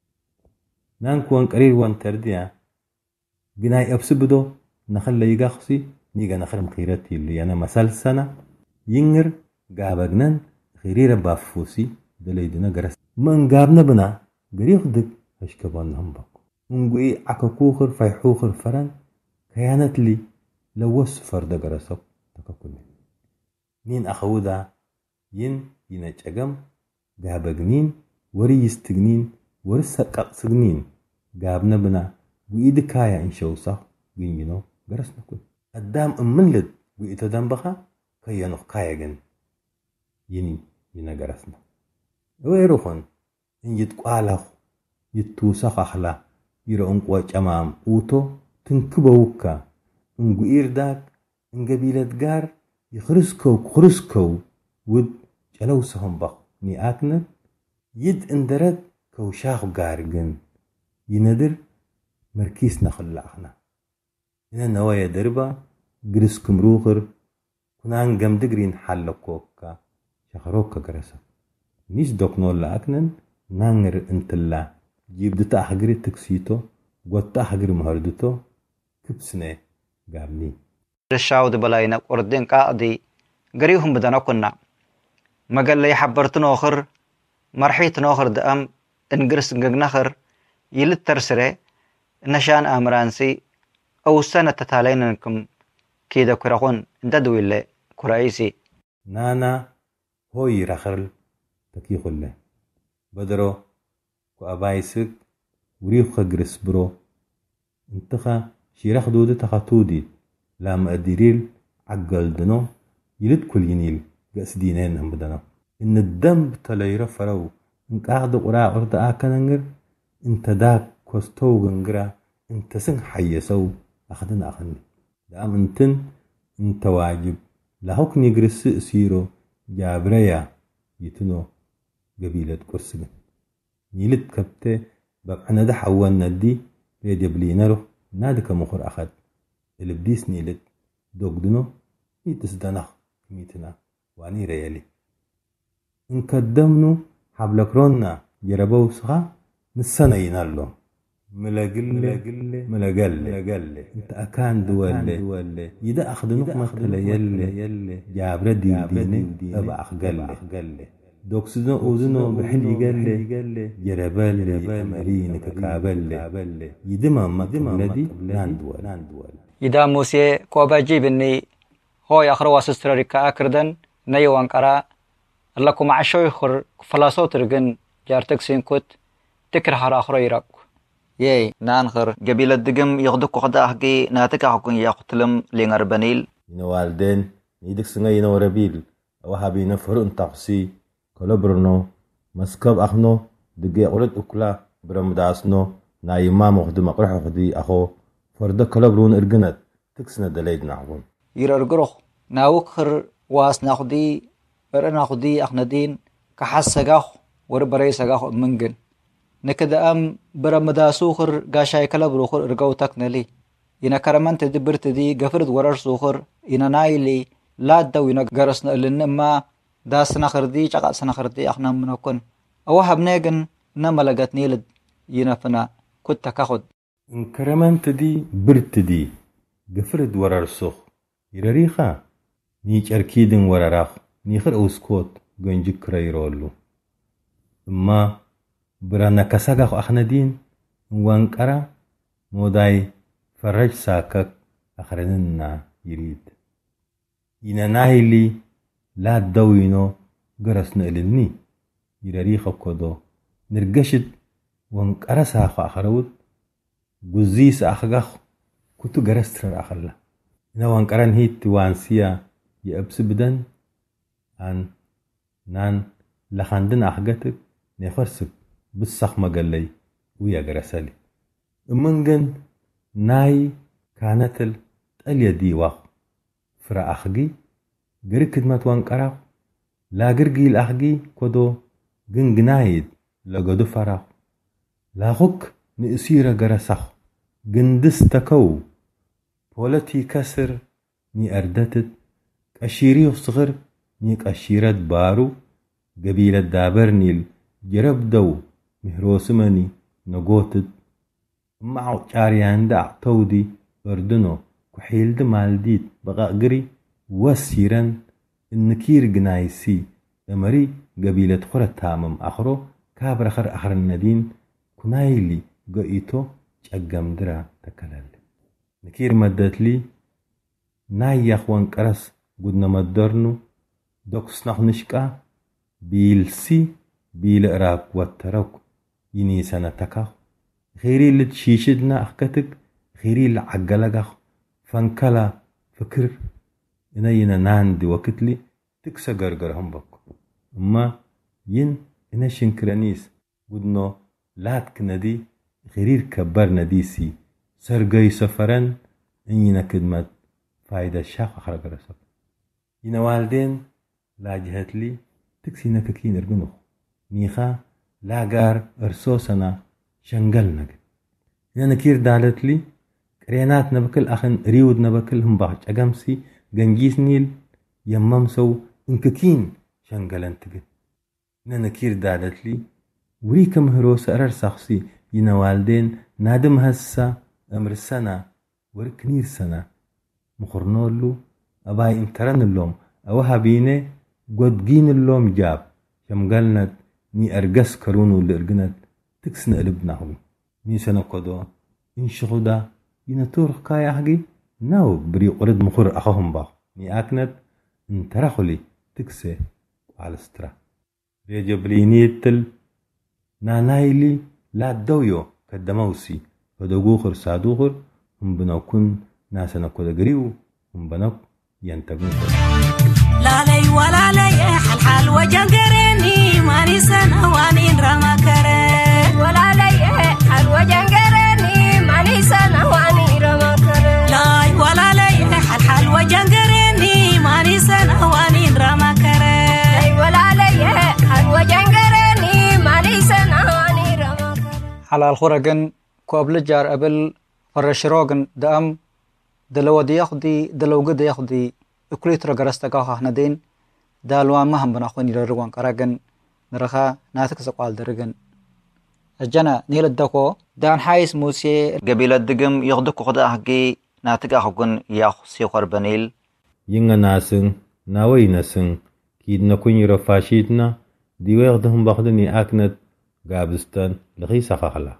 نان كوان قرير وان ترديا قناي أبسبدو نخل يقاخسي نيغا نخرم خيرتي اللي أنا مسال سنة ينغر قابقنن خيرير بافوسي دليدنا قرس من قابنا بنا قريخ دك هشكبان همباكو ونقوي عكاكوخر فيحوخر فرن كيانت لي لوس فرد قرسك تكاكولي نين أخودا ين ينجأقم قابقنين وري يستقنين ورسقق سقنين قابنا بنا وإيد كايا إن شوصة قينينو قرسنا كل قدام أمنلد وإتدام بخا كيانوخ كايا جن يني ينا قرسنا ويروخن إن يتقالخ يتوسخ أخلا يرى أنقواج أمام أوتو تنكبوكا انقو إيرداك ان قبيلة قار يخرسكو خرسكو ود جلوسهم بخ ني آكنت يد اندرد كوشاخ قارقن يندر مركيس نخلعنا إنا نوايا دربا قرس كمروغر كنان قم دقرين حلقوكا شخروكا قرسا نيس دوكنول لأكنن نانغر انتلا جيب دتا حقري تكسيتو قوتا حقري مهردتو كبسنة قابني الشاود بلاينا قردين قاعدي قريهم بدنا كنا ما قال لي حبرت نوخر مرحيت نوخر دأم انقرس نقنخر يلت ترسري نشان أمرانسي أو سنة تتالينكم كيدا كراخون دادو اللي كرايسي نانا هوي رخرل تكيخ الله بدرو كو أبايسك وريخ قرس برو انتخا شيرخ دودي تخطودي لام أديريل عقل دنو يلد كل ينيل قاس دينين هم بدنا إن الدم بتلايرا فرو إنك أعد قراء أرد آكننجر إنت داك كوستو غنجرا إنت سن حيسو أخدنا أخدني دام انتن إنت واجب لهوك نجرس سيرو جابريا يتنو قبيلة كرسجن نيلد كبته بقعنا ده حوانا دي بيد يبلينارو نادك مخر أخد اللي بديس نيلد دوغدنو يتسدنخ ميتنا واني ريالي انكدمنو حبلكرونا جربو سخا نسانا ينالو ملاقل ملاقل ملاقل انت اكان دوالي يدا اخدنوك مثلا يلي جابرا دي ديني ابا اخقل دوكسدنو اوزنو بحلي قال جربال مرين ككابل يدما مكمنا دي نان دوال يدا موسى كوبا جيبني هو يخروا سستراريكا أكردن نيوان كرا لكم عشوي خر فلاسوت رجن جارتك سينكوت تكره حرا خريرك ياي نانخر قبيلة دقم يغدق قدا حقي ناتك حقن يقتلم لينغر بنيل ينوالدين يدك سنغا ينوربيل وحابي نفرون تقسي كولبرنو مسكب أخنو دقي قلت أكلا برمداسنو نايما مخدم أقرح وخدي أخو فرد كولبرون إرقنت تكسنا دليد نعبون يررقرخ ناوكر واس ناخدي ور ناخدي اخندين كحسغاخ ور بريسغاخ منجن نكدا ام برمداسوخر غاشاي كلبروخر ارغوتك نلي ينا كرمنت دبرت دي غفرد ورر سوخر ينا نايلي لا دو ينا غرسنا لنما داسنا خردي چقاسنا خردي اخنا منكن او حبنيغن نملغت نيلد ينفنا كنت كاخد ان كرمنت دي برت دي غفرد ورر سوخ يرريخا نيج أركيدن ورراخ نيخر أوسكوت غنجي كرايرولو اما برانا كساقاخ أخندين وانكرا موداي فرج ساكك أخرننا يريد إنا نايلي لا دوينو غرسنا إلني يرريخا كودو نرقشد وانكرا ساخ أخرود غزيس أخغاخ كتو غرستر أخلا نوان كران هيت وانسيا يأبس بدن عن نان لخاندن أحقتك نفرسك بالسخ مقالي ويا قرسالي امنجن ناي كانت التالية دي واخ فرا أخجي قري كدمات وان كراخ لا قرقي الأخجي كودو جنجنايد لقدو فراخ لا خك نأسير قرسخ جندستكو بولتي كسر ني أردتت كأشيري وصغر ني كأشيرات بارو قبيلة دابرنيل جرب دو مهروسمني نقوتت معو كاريان دا اعتودي بردنو كحيل مالديت بغا قري وسيرا النكير جنايسي امري قبيلة خورة تامم اخرو كابر اخر اخر الندين كنايلي قايتو جاقم درا تكلل نكير مدت لي ناي يخوان كرس قدنا مدرنو دوكس نخنشكا بيلسي بيل اراك واترك يني سنة تكاخ خيري اللي تشيشدنا اخكتك خيري اللي عقلقاخ فانكلا فكر إنا ناندي وكتلي تكسا غرغر همبك اما ين إنا شنكرانيس قدنو لات كندي خيرير كبر نديسي سرقاي سفران إنينا كدمت فايدة شاق أخرق رسك إنا والدين لا جهت لي تكسينا ككين ارقنوخ نيخا لاغار ارسو سنة شنقل نجد إنا نكير دالت لي كرينات نبكل أخن ريود نبكل هم باج أقامسي جنجيس نيل يمم سو انككين شنقل انتقد إنا نكير دالت لي وريك مهرو سأرر ساخسي ينا والدين نادم هسا أمر السنة وركنير سنة مخرنولو أباي انترن اللوم أوها بيني قد جين اللوم جاب شمقلنت ني أرقس كرونو اللي أرقنت تكسن قلبناهم ني سنة قدو إن شغدا ينطور قايا حقي ناو بري قرد مخور أخوهم باق ني أكنت انترخلي تكسي على سترا ريجو بريني التل نانايلي لا دويو كدموسي فدوغوخر سادوخر هم بنوكن ناسنا كودا قريو هم بنوك ينتقون لا لي ولا لي حل حل وجنقرني ماني سنة وانين رما كرن ولا لي حل وجنقرني ماني سنة وانين رما كرن لا ولا لي حل حل وجنقرني ماني سنة وانين رما كرن ولا لي حل وجنقرني ماني سنة وانين رما كرن حلال خرجن قبل جار قبل فرشروجن دام دلو دي يخدي دلو قد يخدي اكليت رجرست كاه ندين دالوا ما هم بناخوني لروان كراجن نرخا ناتك سقال درجن الجنا نيل الدكو دان حايس موسي قبيلة دقم يغدق خدا حقي ناتك أخوكن ياخ سيخور بنيل ينغ ناسن ناوي ناسن كيد نكون يرفاشيتنا ديوي يغدهم بخدني أكنت قابستان لغي سخاخلا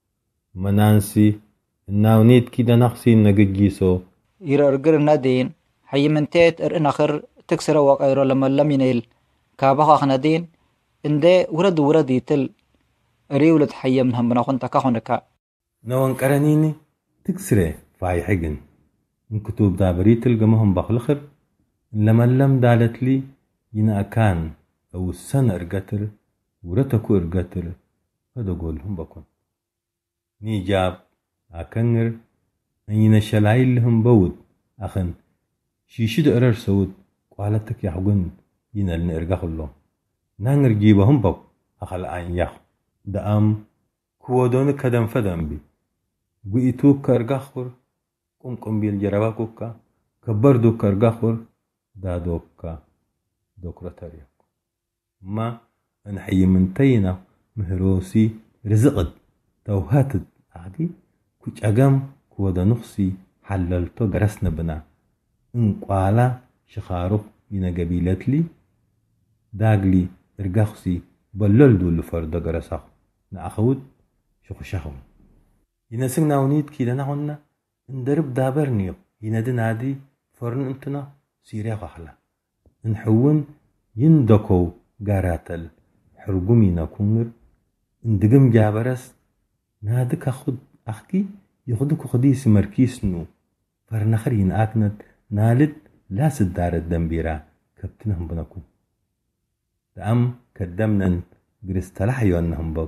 منانسي الناونيت كيدا نخسي نجيسو يرغر ندين حي منتيت ارن اخر تكسر وقيرو لما لم ينيل كابخ ندين اندي ورد ورد يتل ريولد حي منهم بناخون تكاخونكا نوان قرنيني تكسره فاي حقن من كتب دابريت القمهم بخلخر لما لم دالت لي ينا كان او السنة ارقتر ورتكو ارقتر هذا قولهم بكون ني جاب أكنر أنينا شلايل لهم بود أخن شيشد أرر سود قالتك يا حقن ينا لنرجع الله نانر جيبهم بق أخل عين يخ دام كودون كدم فدم بي بيتوك كرجخور قم قم بالجرباكوكا كبردو كرجخور دادوكا دوكرتاريا ما أنحي من تينا مهروسي رزقد توهاتد عادي كوش أقام كودا نخسي حللتو جرسنا بنا انقوالا شخارو ينا قبيلت لي داقلي ارقاخسي بللدو لفرد جرساخ نأخود شخو شخو ينا سننا ونيد كيدا نعونا اندرب دابرنيو ينا دنادي فرن انتنا سيريا غحلا نحون يندكو قاراتل حرقومينا كونر اندقم جابرس نادك أخد أخكي يخدك خديس مركيسنو فرنخرين آكنت نالد لا سدار الدنبيرا كبتنهم بنكون دعم كدمنا قرستلحيو أنهم بب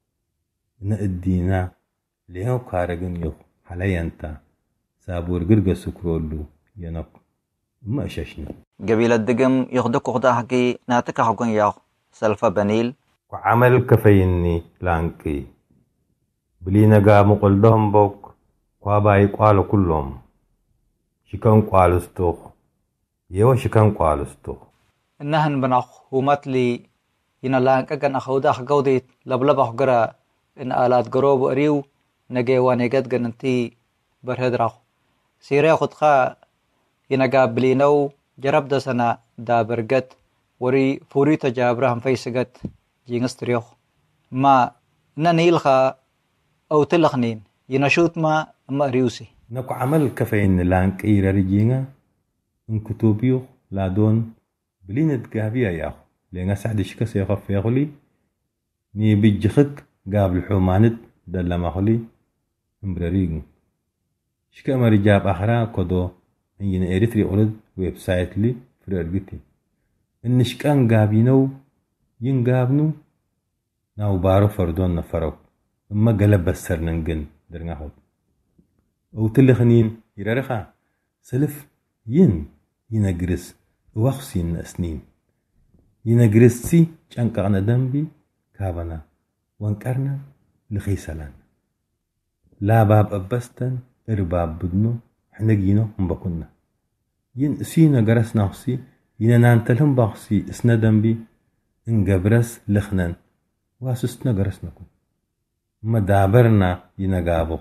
نقدينا ليهو كارغن يخ حالي انت سابور قرق سكرولو ينق ما أشاشنا قبيلة دقم يخدك خدا حقي ناتك حقن ياخ سلفا بنيل وعمل كفيني لانكي بلينا قا مقلدهم بوك قاباي قالوا كلهم شكان قالستوخ يو شكان قالستوخ إنهن بناخ وماتلي ينا لانك أكن أخودا أخقوديت لبلب أخقرا إن آلات قروب أريو نجي وانيقات قننتي برهد راخ سيري خدخا ينا قا بلينو جرب دا سنة دا برقت وري فوري تجابرهم فيسقت جينستريوخ ما نانيلخا أو تلخنين ينشوت ما أما ريوسي نكو عمل كفين لانك إيرا رجينا إن كتوبيو لا دون بلينت قابيا ياخو لأنها سعد شكا سيخف ياخولي ني بيجخك قابل حومانت دلا ماخولي امبراريغن شكا ما رجاب أخرى كدو إن ين إيريتري أولد ويب سايت لي فرارجتي إن شكان قابينو ين قابنو ناو بارو فردون نفرو اما قلب بسر ننقن درناهود او تلخنين يرارخا سلف ين ينقرس وخسين اسنين ينقرس سي چانقانا دنبي كابنا وانكرنا لخيسلان لا باب أبستن إرباب بدنو حنجينو هم بكنا ين سينا جرس نفسي ين نانتلهم بخسي اسندم بي إن جبرس لخنان واسسنا جرس نكون ما دابرنا ينجابو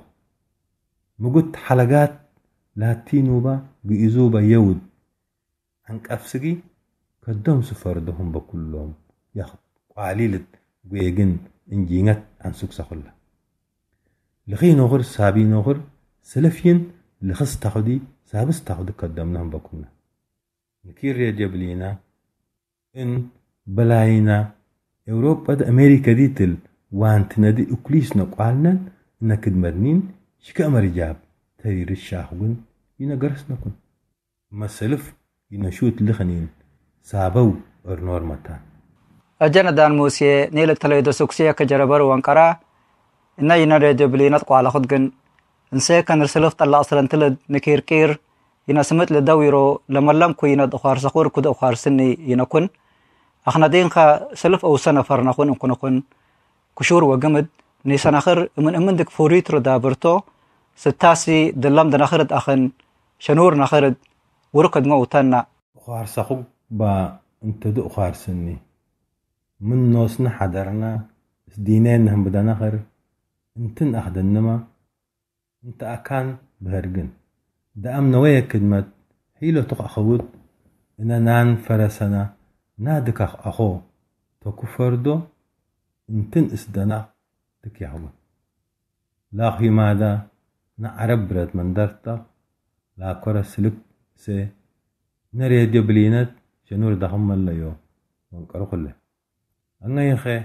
مجد حلقات لاتينوبا بإزوبا يود عنك أفسقي كدوم سفردهم بكلهم ياخد وعليلة ويجن إنجينات عن سكسة خلا لخي نغر سابي نغر سلفين لخص تاخدي سابس تاخدي قدامناهم بكلنا نكير يا جبلينا إن بلاينا أوروبا دا أمريكا ديتل وانتنا دي أكليس نقوالنا إنك دمرنين شكا مرجاب ترير الشاهون ينا قرس نكون ما سلف ينا شوت لخنين سابو ارنور متان أجانا دان موسي نيل تلويدو سوكسيا كجربر وانقرا إنا ينا ريديو بلينات قوالا خدقن إنسي كان رسلف طلع أصلا تلد نكير كير ينا سمت لدويرو لما لم كو ينا دخوار سخور كو دخوار سني ينكون أخنا دينخا سلف أو سنة فرنخون انكو نكون كشور وقمد نيسان آخر من امن دك فوريترو دابرتو ستاسي دلام دناخرد أخن شنور ناخرد ورقد موتانا خار سخوب با انت دو خار سني من نوسنا حضرنا دينين هم بدنا خير انتن أخدنما انت أكان بهرجن دا أم نوية كدمت حيلو تق أخوت إنا نان فرسنا نادك أخو تكو فردو انتن اسدنا تكي حوت لا خي ماذا نعرب برد من درتا لا كرة سلك سي نريد جبلينات شنور دهم الله يو وانقرق الله أنا يخي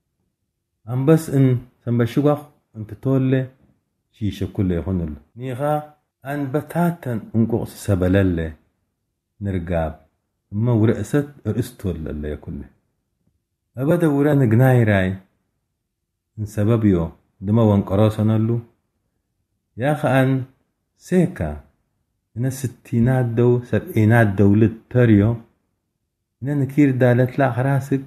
أم بس إن سنبشوغ أنت تولي شيشة كله يخون الله نيخا أن بتاتا انقو سبلالي نرقاب أما ورأست رأستول الله يكله أبدا وران قناي راي إن سبب يو دما وانقراسنا له يا أخي أن سيكا إن الستينات دو سبعينات دولة تريو إن نكير دالت لا خراسك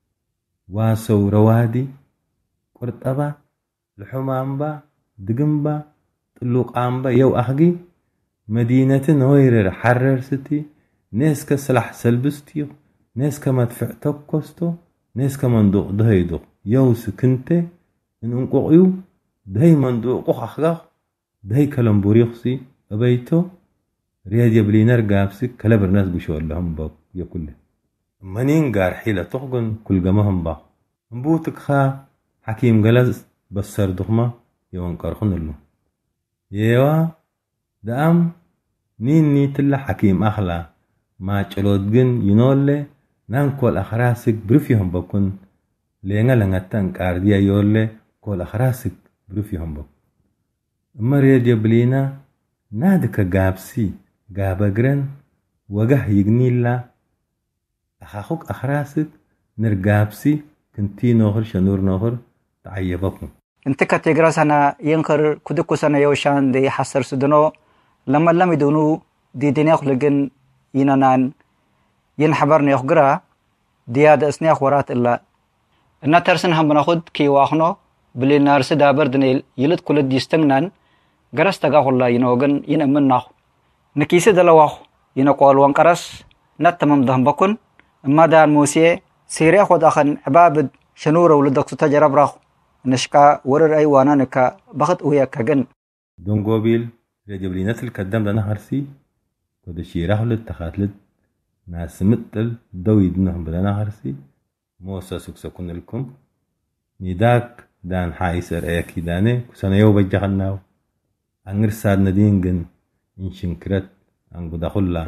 واسو روادي قرطبا لحمامبا دقنبا طلوق آنبا يو أخي مدينة نوير حرر ستي نيسكا سلاح سلبستيو نيسكا مدفع توكوستو نيسكا مندوق دهيدو يو سكنتي إن انقوعيو دهي مندوق أخلاق دهي كلام بوريخسي أبيتو رياد يبلينر قابسي كلابر ناس بشو اللهم باق يكله منين قار حيلة تخغن كل جمهم باق مبوتك خا حكيم قلز بسر دخمة يوان قارخن اللو يوا دام نين نيتلا حكيم أخلا ما چلودگن ينولي نان كول أخراسك برفيهم بكن لينغا لنغتان كارديا يولي كول أخراسك برفيهم بك أما رياد يبلينا نادك قابسي قابقرن وقه يقني الله أخاخوك أخراسك نرقابسي كنتي نوخر شنور نوخر تعيبكم انت كتجرا سنة ينكر كدكو سنة يوشان دي حسر سدنو لما لم يدونو دي دينيخ لغن ينانان ينحبرني يخقرا ديادة اسنيخ ورات إلا إنا ترسن هم بناخد كي واخنو بلي نارس دابر دنيل يلد كل ديستنغنان غرس تغاخ الله ينوغن ينأمن ناخ نكيسي دلواخ ينقوال وانقرس نتمم دهم بكن اما دان موسيه سيريخ وداخن عبابد شنور ولدك ستجرب راخ نشكا ورر أي وانا نكا بخت ويا كجن دونغوبيل رجبلينات الكدام دنا هرسي كود شيراه للتخاتلت ناس متل دويد نهم بدنا هرسي موسى سكسكون لكم نداك دان حايسر ايكي داني كسانا يو بجخناو انغر ساد ندينغن ان شنكرت انغو دخلا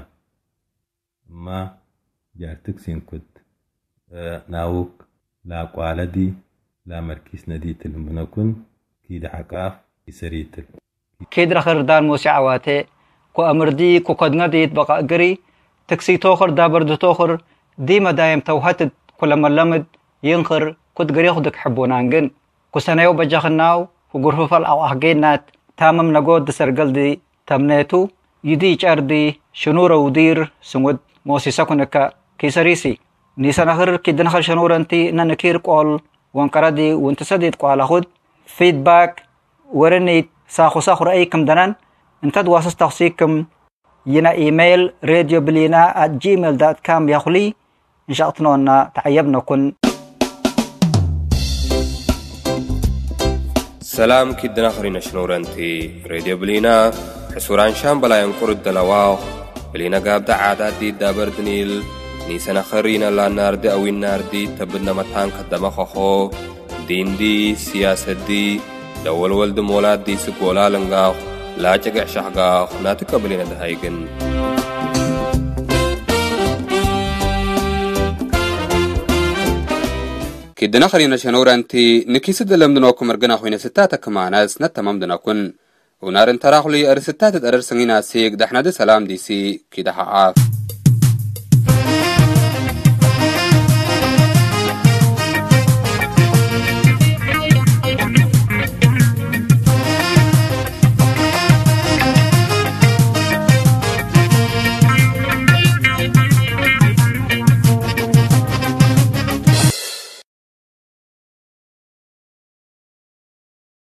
ما جارتك سينكوت اه ناوك لا قوالدي لا مركيس نديت المنكون كيد حقاف يسريتل كيد رخر دان موسى عواتي كو امردي كو قد نديت بقى قري تكسي توخر دابرد توخر ديما دايم توهتد كل ملمد ينخر كد قري خدك حبونانجن كو سنيو بجخناو وقرفو فال او احقينات تامم نقود دسر قلدي تمنيتو يدي اردي شنورة ودير سمود موسي ساكونك كيسريسي نيسان اخر كيدن خل شنورة انتي ننكير قول وانقردي وانتصديت قوالا خد فيدباك ورني ساخو ساخو رأيكم دنان انتد واسس تخصيكم ينا ايميل راديو بلينا at جيميل دوت كوم يخلي ان شاء الله تعيبنا كن سلام كدنا خرينا شنورنتي راديو بلينا حسوران شام بلا ينقر الدلواو بلينا قابدا عادات دي دابر دنيل نيسانا خرينا لا ناردي او الناردي تبدنا متان قدما خخو دين دي سياسة دي دول ولد مولاد دي سكولا لنغاو لا جقع شحقاو ناتك بلينا دهايقن كدنا خرينا شنورنتي نكيسد لمدنوكم مرقنا خوينا ستاتك معناس نتمام دناكن ونارن تراخلي ارستاتت ارسنينا سيق دحنا دي سلام دي سي كده حقاف